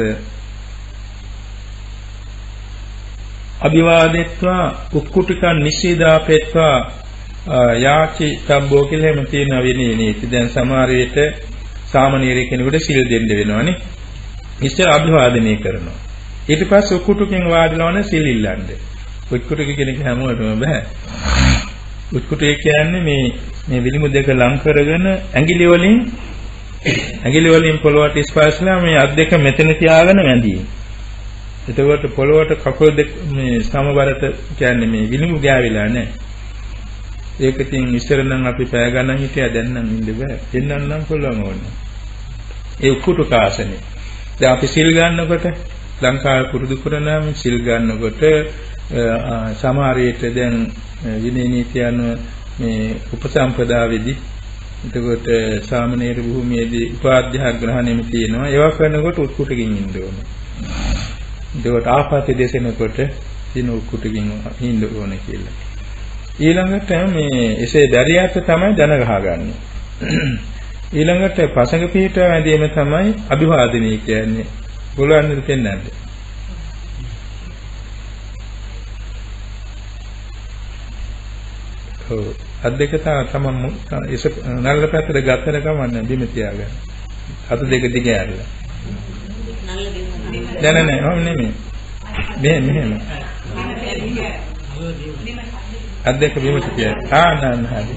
S1: අභිවාදෙත්වා උක්කුටිකන් නිසීදාපෙත්වා යාචි තබ්බෝ කියලා එහෙම තියෙන වෙන්නේ නේද? දැන් සමහර විට සාමාන්‍ය කෙනෙකුට සිල් දෙන්න වෙනවනේ. ඉස්සර අභිවාදනය කරනවා. ඊට පස්සේ උක්කුටුකින් වාඩිලාවන සිල් ඉල්ලන්නේ. උක්කුටුක කෙනෙක් හැමෝටම බෑ. උක්කුටේ කියන්නේ මේ විලිමු දෙක ලං කරගෙන ඇඟිලි වලින් පොළොවට ස්පර්ශලා මේ අත් දෙක මෙතන තියාගෙන වැඳීම. එතකොට පොළොවට කකුල් දෙක මේ සමබරට කියන්නේ මේ විලිමු ගෑවිලා නැහැ. ඒක ඉතින් ඉස්සර නම් අපි පය ගණන් හිටියා දැන් නම් ඉන්න බෑ. දෙන්නන්නම් කොල්ලම ඕනේ. ඒ උක්කුටුක ආසනේ. දැන් අපි සිල් ගන්නකොට ලංකාවේ පුරුදු කරනාම සිල් ගන්නකොට සමහර විට දැන් විනය නීතිය අනුව මේ උපසම්පදාවේදී එතකොට සාමණේර භූමියේදී උපාධ්‍යාය ග්‍රහණයෙම තියෙනවා. ඒවා කරනකොට උක්කුටකින් ඉන්න ඕනේ. ඒකට ආපත්‍ය දේශනකොට දින උක්කුටකින් ඉන්න ඕනේ කියලා. ඊළඟට මේ එසේ බැරියට තමයි දන ගහගන්නේ. ඊළඟට පසඟ පිහිටව වැඳීම තමයි අභිවාදනය කියන්නේ. බලන්න දෙන්නත්. ඔව් අත් දෙක තමයි නල්ල පැත්තට ගත්තර කමන්න බිම තියාගන්න. අත දෙක දිග ඇරලා. නෑ ඔව් නෙමෙයි. මෙහෙම. අත් දෙක බිමට තියා. නෑ හරි.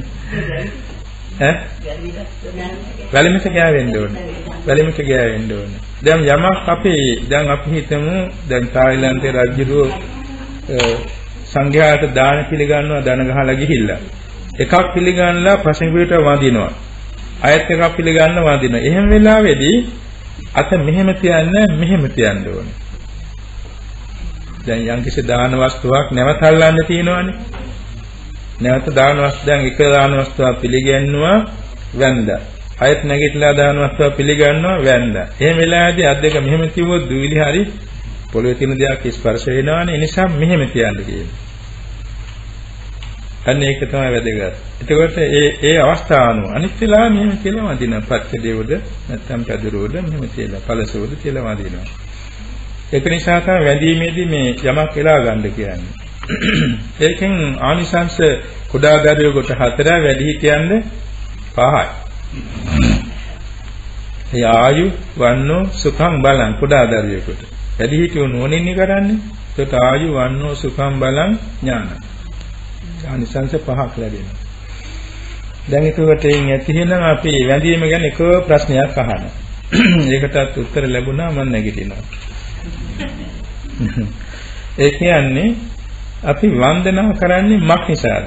S1: වැලිමිට ගෑවෙන්න ඕනේ. වැලිමිට ගෑවෙන්න ඕනේ. දැන් යමක් අපි හිතමු දැන් තායිලන්තේ රජුරෝ සංඝයාට දාන පිළිගන්නවා දන ගහලා ගිහිල්ලා. එකක් පිළිගන්නලා පසඟ පිට වඳිනවා. අයත් එකක් පිළිගන්න වඳිනවා. එහෙම වෙලාවේදී අත මෙහෙම තියන්න ඕනේ. දැන් යම්කිසි දාන වස්තුවක් නැවත අල්ලන්න තියෙනවානේ. නැවත දාන වස්තු දැන් එක දාන වස්තුවක් පිළිගන්නවා වැන්දා. අයත් නැගිටලා දාන වස්තුවක් පිළිගන්නවා වැන්දා. එහෙම වෙලාවේදී අත් දෙක මෙහෙම තියුවොත් දුවිලි හරි පොළවේ තියෙන දෙයක් ස්පර්ශ වෙනවානේ. ඒ නිසා මෙහෙම තියන්න කියනවා. අන්න ඒක තමයි වැදගත්. එතකොට ඒ අවස්ථාව අනුව අනිත් වෙලාව මෙහෙම කියලා වදිනවා. පත්ක දේවද නැත්නම් පැදුරෝද මෙහෙම කියලා පළසෝද කියලා වදිනවා. ඒක නිසා තමයි වැඳීමේදී මේ යමක් එලා ගන්න කියන්නේ. ඒකෙන් ආනිසංශ කුඩා දරුවෙකුට 4 වැඩි හිටියන්ද 5යි. ඒ ආයු වන්නෝ සුඛං බලං කුඩා දරුවෙකුට. වැඩි හිටියෝ නෝනින්නේ කරන්නේ. ඒකට ආයු වන්නෝ සුඛං බලං ඥාන. ආනිසංශ 5ක් ලැබෙනවා. දැන් ඒකට ඇතිනම් අපි වැඳීම ගැන එක ප්‍රශ්නයක් අහනවා. ඒකටත් උත්තර ලැබුණා මම නැගිටිනවා. ඒ කියන්නේ අපි වන්දනා කරන්නේ මක් නිසාද?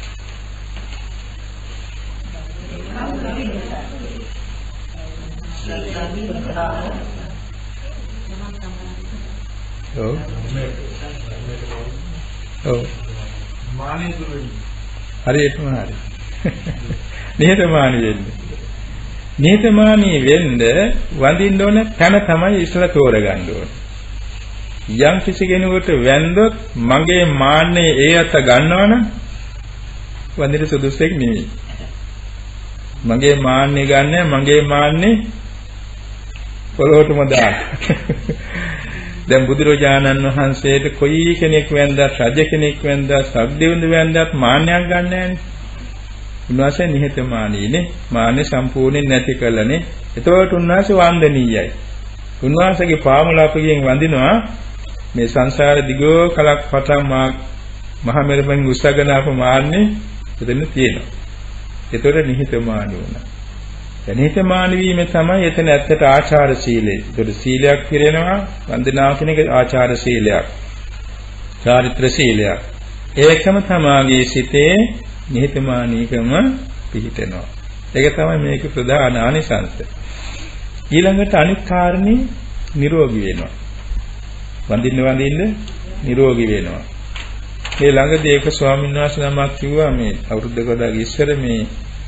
S1: ඔව් මානෙ දුන්නේ. හරියටම හරි. නිහතමානී වෙන්නේ. නිහතමානී වෙන්න වඳින්න ඕන තැන තමයි ඉස්සලා තෝරගන්න ඕනේ. යම් කිසි කෙනෙකුට වැන්දොත් මගේ මාන්නේ ඒ අත ගන්නවනම් වඳින සුදුසෙක් නෙවෙයි. මගේ මාන්නේ ගන්න මගේ මාන්නේ පොළොවටම දාන්න. දැන් බුදුරජාණන් වහන්සේට කොයි කෙනෙක් වැන්දත් රජ කෙනෙක් වැන්දත් සබ්දෙවිඳු වැන්දත් මාන්නයක් ගන්න නැහැනේ. උන්වහන්සේ නිහතමානීනේ. මාන්නේ සම්පූර්ණයෙන් නැති කළනේ. එතකොට උන්වහන්සේ වන්දනීයයි. උන්වහන්සේගේ පාමුලාපයෙන් වඳිනවා මේ සංසාර දිගෝ කලක් පටන් මහා මෙරපන් උස්සගෙන ආපු මාන්නේ එතන තියෙනවා. ඒතොර නිහතමානී වුණා. නිහතමානී වීම තමයි එතන ඇත්තට ආචාර සීලය. ඒතොර සීලයක් පිරෙනවා වන්දනාව කියන එක ආචාර සීලයක්. චාරිත්‍ර සීලයක්. ඒකම තමයි සිතේ නිහතමානීකම පිහිටෙනවා. ඒක තමයි මේකේ ප්‍රධාන ආනිසංස. ඊළඟට අනිත් කාරණේ නිරෝගී වෙනවා. වඳින්න නිරෝගී වෙනවා. මේ ළඟදී ඒක ස්වාමීන් වහන්සේ නමක් කිව්වා මේ අවුරුද්දකට ඉස්සර මේ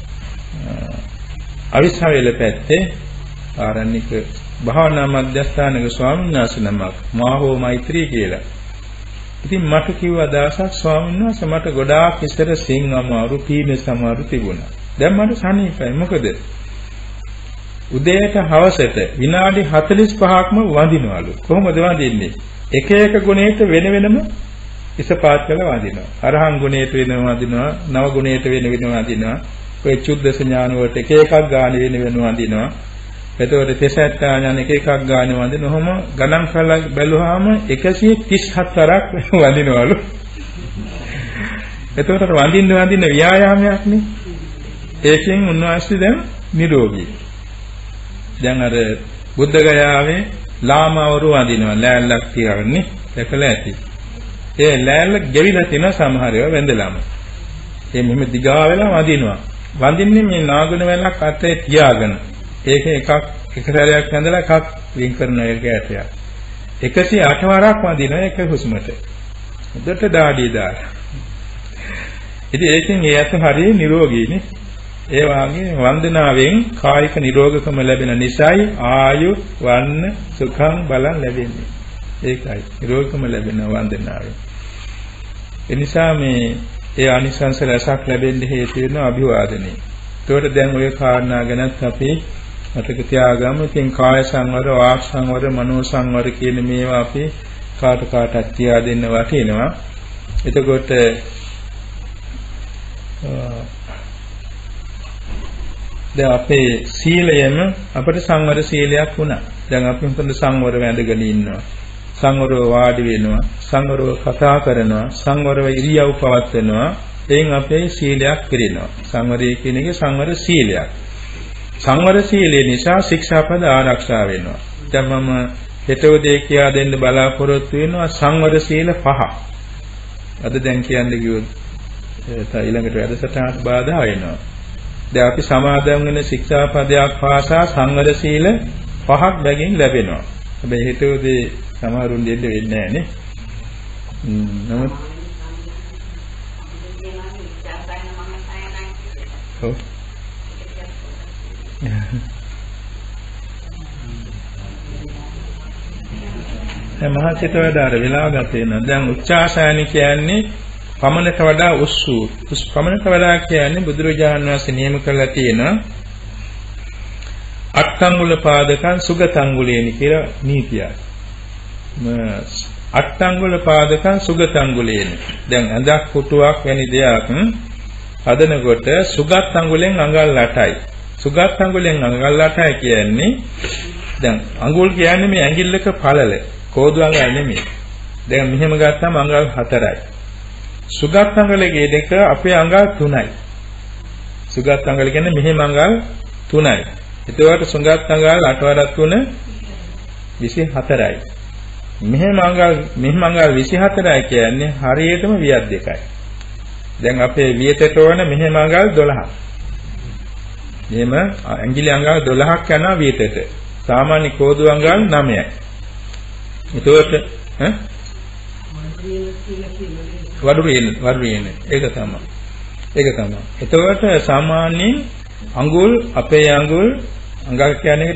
S1: අවිස්සාවේල පැත්තේ ආරණ්‍යක භාවනා මධ්‍යස්ථානක ස්වාමීන් වහන්සේ නමක් මාහෝ මෛත්‍රී කියලා. ඉතින් මට කිව්වා දවසක් ස්වාමීන් වහන්සේ මට ගොඩාක් ඉස්සර සිං අමාරු පීනස් අමාරු තිබුණා. දැන් මට සනීපයි. මොකද? උදේට හවසට විනාඩි 45ක්ම වඳිනවලු. කොහොමද වඳින්නේ? එක එක ගුණයට වෙන වෙනම ඉසපාත් කරලා වඳිනවා. අරහං ගුණයට වෙනම වඳිනවා, නව ගුණයට වෙන වෙනම වඳිනවා. ඔය චුද්දස ඥාන වලට එක එකක් ගාන වෙන වෙනම වඳිනවා. එතකොට තෙසත්තා ඥාන එක එකක් ගාන වඳිනවා. ඔහොම ගණන් කරලා බැලුවාම 137ක් වඳිනවලු. එතකොට වඳින්න ව්‍යායාමයක් නේ. ඒකෙන් උන්වහන්සේ දැන් නිරෝගී. දැන් අර බුද්ධ ගයාවේ ලාමවරු වඳිනවා ලෑල්ලක් තියන්නේ දැකලා ඇති. ඒ ලෑල්ල ගෙවිලා තියෙන සමහර ඒවා වැඳලාම. ඒ මෙහෙම දිගා වෙලා වඳිනවා. වඳින්නේ මේ නාගුණ වැලක් අතේ තියාගෙන. ඒක එක සැරයක් වැඳලා එකක් වින් කරන එක ඇටයක්. 108 වරක් වඳිනවා එක හුස්මට. උඩට දාඩිය දාලා. ඉතින් ඒකෙන් ඒ අත හරිය නිරෝගීනේ. ඒ වාගේ වන්දනාවෙන් කායික නිරෝගකම ලැබෙන නිසායි ආයු වර්ණ සුඛං බලං ලැබෙන්නේ. ඒකයි නිරෝගකම ලැබෙන වන්දනාවෙන්. ඒ නිසා මේ ඒ ආනිසංස රසක් ලැබෙන්න හේතු වෙන අභිවාදනය. ඒකට දැන් ওই කාරණා ගැනත් අපි මතක තියාගමු. ඉතින් කාය සංවර, වාක් සංවර, මනෝ සංවර කියන මේවා අපි කාටත් තියා දෙන්න වටිනවා. එතකොට දැන් අපේ සීලයම අපට සංවර සීලයක් වුණා. දැන් අපි මොකද සංවර වැඳගෙන ඉන්නවා. සංවරව වාඩි වෙනවා. සංවරව කතා කරනවා. සංවරව ඉරියව් පවත්වනවා. එයින් අපේ සීලයක් පිරෙනවා. සංවරය කියන එක සංවර සීලයක්. සංවර සීලය නිසා ශික්ෂාපද ආරක්ෂා වෙනවා. දැන් මම හෙටවදේ කියා දෙන්න බලාපොරොත්තු වෙනවා සංවර සීල 5. අද දැන් කියන්නේ කිව්වොත් ඊළඟට වැඩසටහනට බාධා වෙනවා. දැන් අපි සමාදන් වෙන ශික්ෂාපදයක් පාසා සංවර සීල 5ක් බැගින් ලැබෙනවා. හැබැයි හිතුවේදී සමහරුන් දෙන්න වෙන්නේ නැහැ නේ. නමුත් ඔව්. දැන් මහත්යට වඩා අර වෙලාව ගත වෙනවා. දැන් උච්චාසායන කියන්නේ පමණට වඩා උස්සු. පමණට වඩා කියන්නේ බුදුරජාණන් වහන්සේ නියම කරලා තියෙන අට්ඨංගුල පාදකං සුගතංගුලේනි කියලා නීතියක්. අට්ඨංගුල පාදකං සුගතංගුලේනි. දැන් ඇඳක් පුටුවක් වැනි දෙයක් හදනකොට සුගත් අඟුලෙන් අඟල් 8යි. සුගත් අඟුලෙන් අඟල් 8යි කියන්නේ දැන් අඟුල් කියන්නේ මේ ඇඟිල්ලක පළල. කෝදු අඟල් නෙමෙයි. දැන් මෙහෙම ගත්තම අඟල් 4යි. සුගත් අඟලගේ දෙක අපේ අඟල් 3යි. සුගත් අඟල කියන්නේ මෙහෙම අඟල් 3යි. එතකොට සුගත් අඟල් 8 වරක් 3 24යි. මෙහෙම අඟල් 24යි කියන්නේ හරියටම වියත් දෙකයි. දැන් අපේ වියතට ඕන මෙහෙම අඟල් 12ක්. මෙහෙම ඇඟිලි අඟල් 12ක් යනවා වියතට. සාමාන්‍ය කෝදු අඟල් 9යි. එතකොට වඩුරියන ඒක තමයි. එතකොට සාමාන්‍යයෙන් අඟුල් අපේ අඟුල් කියන්නේ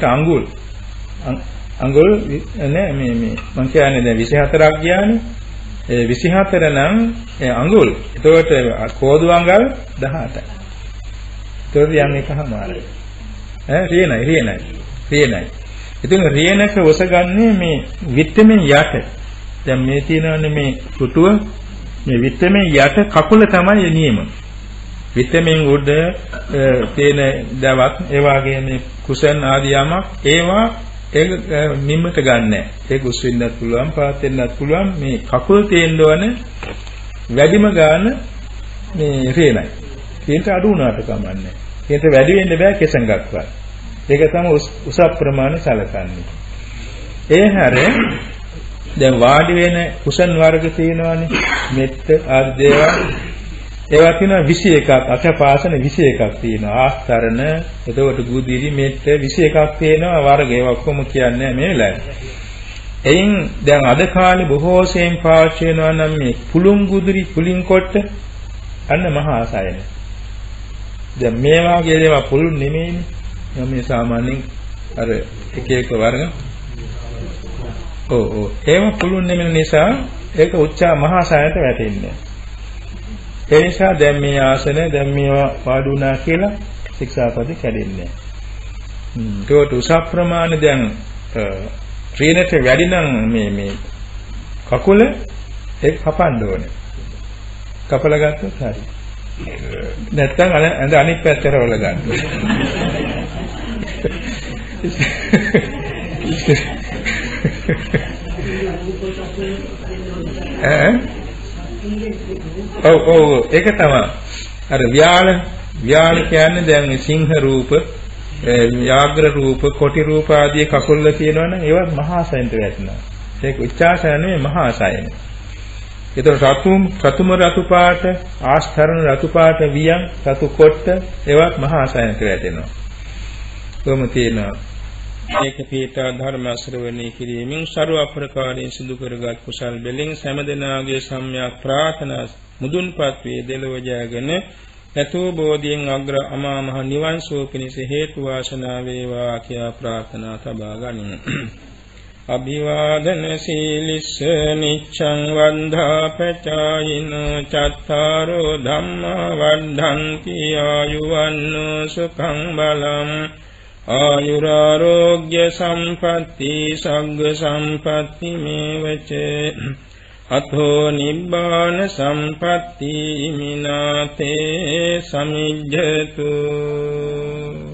S1: අඟුල් නෑ මේ මම කියන්නේ දැන් 24ක් ගියානේ. ඒ 24 නම් අඟුල්. එතකොට කෝදු අඟල් 18යි. එතකොට යන්නේ කහමාරයි. රියනයි. ඉතින් රේණක ඔසගන්නේ මේ විත්තමෙන් යට. දැන් මේ තියෙනවනේ මේ පුටුව මේ විත්තමෙන් යට කකුල තමයි නියම. විත්තමෙන් උඩ තියෙන දවක් ඒ වගේ මේ කුසන් ආදී යමක් ඒවා ඒක නිම්මට ගන්නෑ. ඒක උස් වෙන්නත් පුළුවන් පාත් වෙන්නත් පුළුවන් මේ කකුල් තියෙන්න ඕන වැඩිම ගන්න මේ රේණයි. ඒකට අඩු වුණාට කමන්නේ. ඒකට වැඩි වෙන්න බෑ කෙසඟක්වත්. ඒක තමයි උස ප්‍රමාණය සැලකන්නේ. ඒ හැර දැන් වාඩි වෙන කුසන් වර්ග තියෙනවානේ. මෙත්ත ආදී දේවල්. ඒවා තියෙනවා 21ක් අසපාසන 21ක් තියෙනවා. ආස්තරණ එතකොට ගුදිරි මෙත්ත 21ක් තියෙනවා වර්ග. ඒවා ඔක්කොම කියන්නේ මේ වෙලාවේ. එයින් දැන් අද කාලේ බොහෝ සෙයින් පාවිච්චි වෙනවා නම් මේ පුලුම් ගුදිරි පුලින් කොට අන්න මහා සයන. දැන් මේ වාගේ දේවල් පුළුන් නෙමෙයිනේ. මේ සාමාන්‍යයෙන් අර එක එක වර්ග. ඔව් ඒව පුළුන් නෙමෙයි නිසා ඒක උච්චා මහා සයනට වැටෙන්නේ. ඒ නිසා දැන් මේ ආසන දැන් මේවා වාඩුණා කියලා ශික්ෂාපද කැඩෙන්නේ. ඒකට උස ප්‍රමාණ දැන් ත්‍රිනට වැඩි නම් මේ කකුල ඒක කපන්න ඕනේ. කපලා ගත්තොත් හරි. නැත්තම් අනිත් පැත්තට රවල ගන්න. ඔව් ඒක තමයි. අර ව්‍යාල කියන්නේ දැන් සිංහ රූප, ව්‍යාග්‍ර රූප, කොටි රූප ආදී කකුල්ල තියෙනවනම් ඒවත් මහා සයන්ට වැටෙනවා. ඒක උච්චාසය නෙවෙයි මහා සයන. ඒතර රතුම රතු පාට, ආස්තරණ රතු පාට වියන්, රතු කොට්ට ඒවත් මහා සයනට වැටෙනවා. කොහොම තියෙනවා. ඒක පීඨා ධර්ම ශ්‍රවණය කිරීමෙන් ਸਰව අප්‍රකාරයෙන් සිදු කරගත් කුසල් බෙලින් සෑමදෙනාගේ සම්‍යක් ප්‍රාර්ථනා මුදුන්පත් වේ දෙලොව ජයගෙන යතෝ බෝධියෙන් අග්‍ර අමා මහ නිවන් සුව පිණිස හේතු වාසනා වේවා කියා ප්‍රාර්ථනා තබා ගනිමු. අභිවාදන සීලිස්ස නිච්ඡං වන්දා පචායින චත්තාරෝ ධම්මා වද්ධන්ති ආයුවන්නෝ සුඛං බලං ආයුරාෝග්‍ය සම්පatti සග්ග සම්පatti මේවච අතෝ නිබ්බාන සම්පatti මිනාතේ සමිජ්ජතු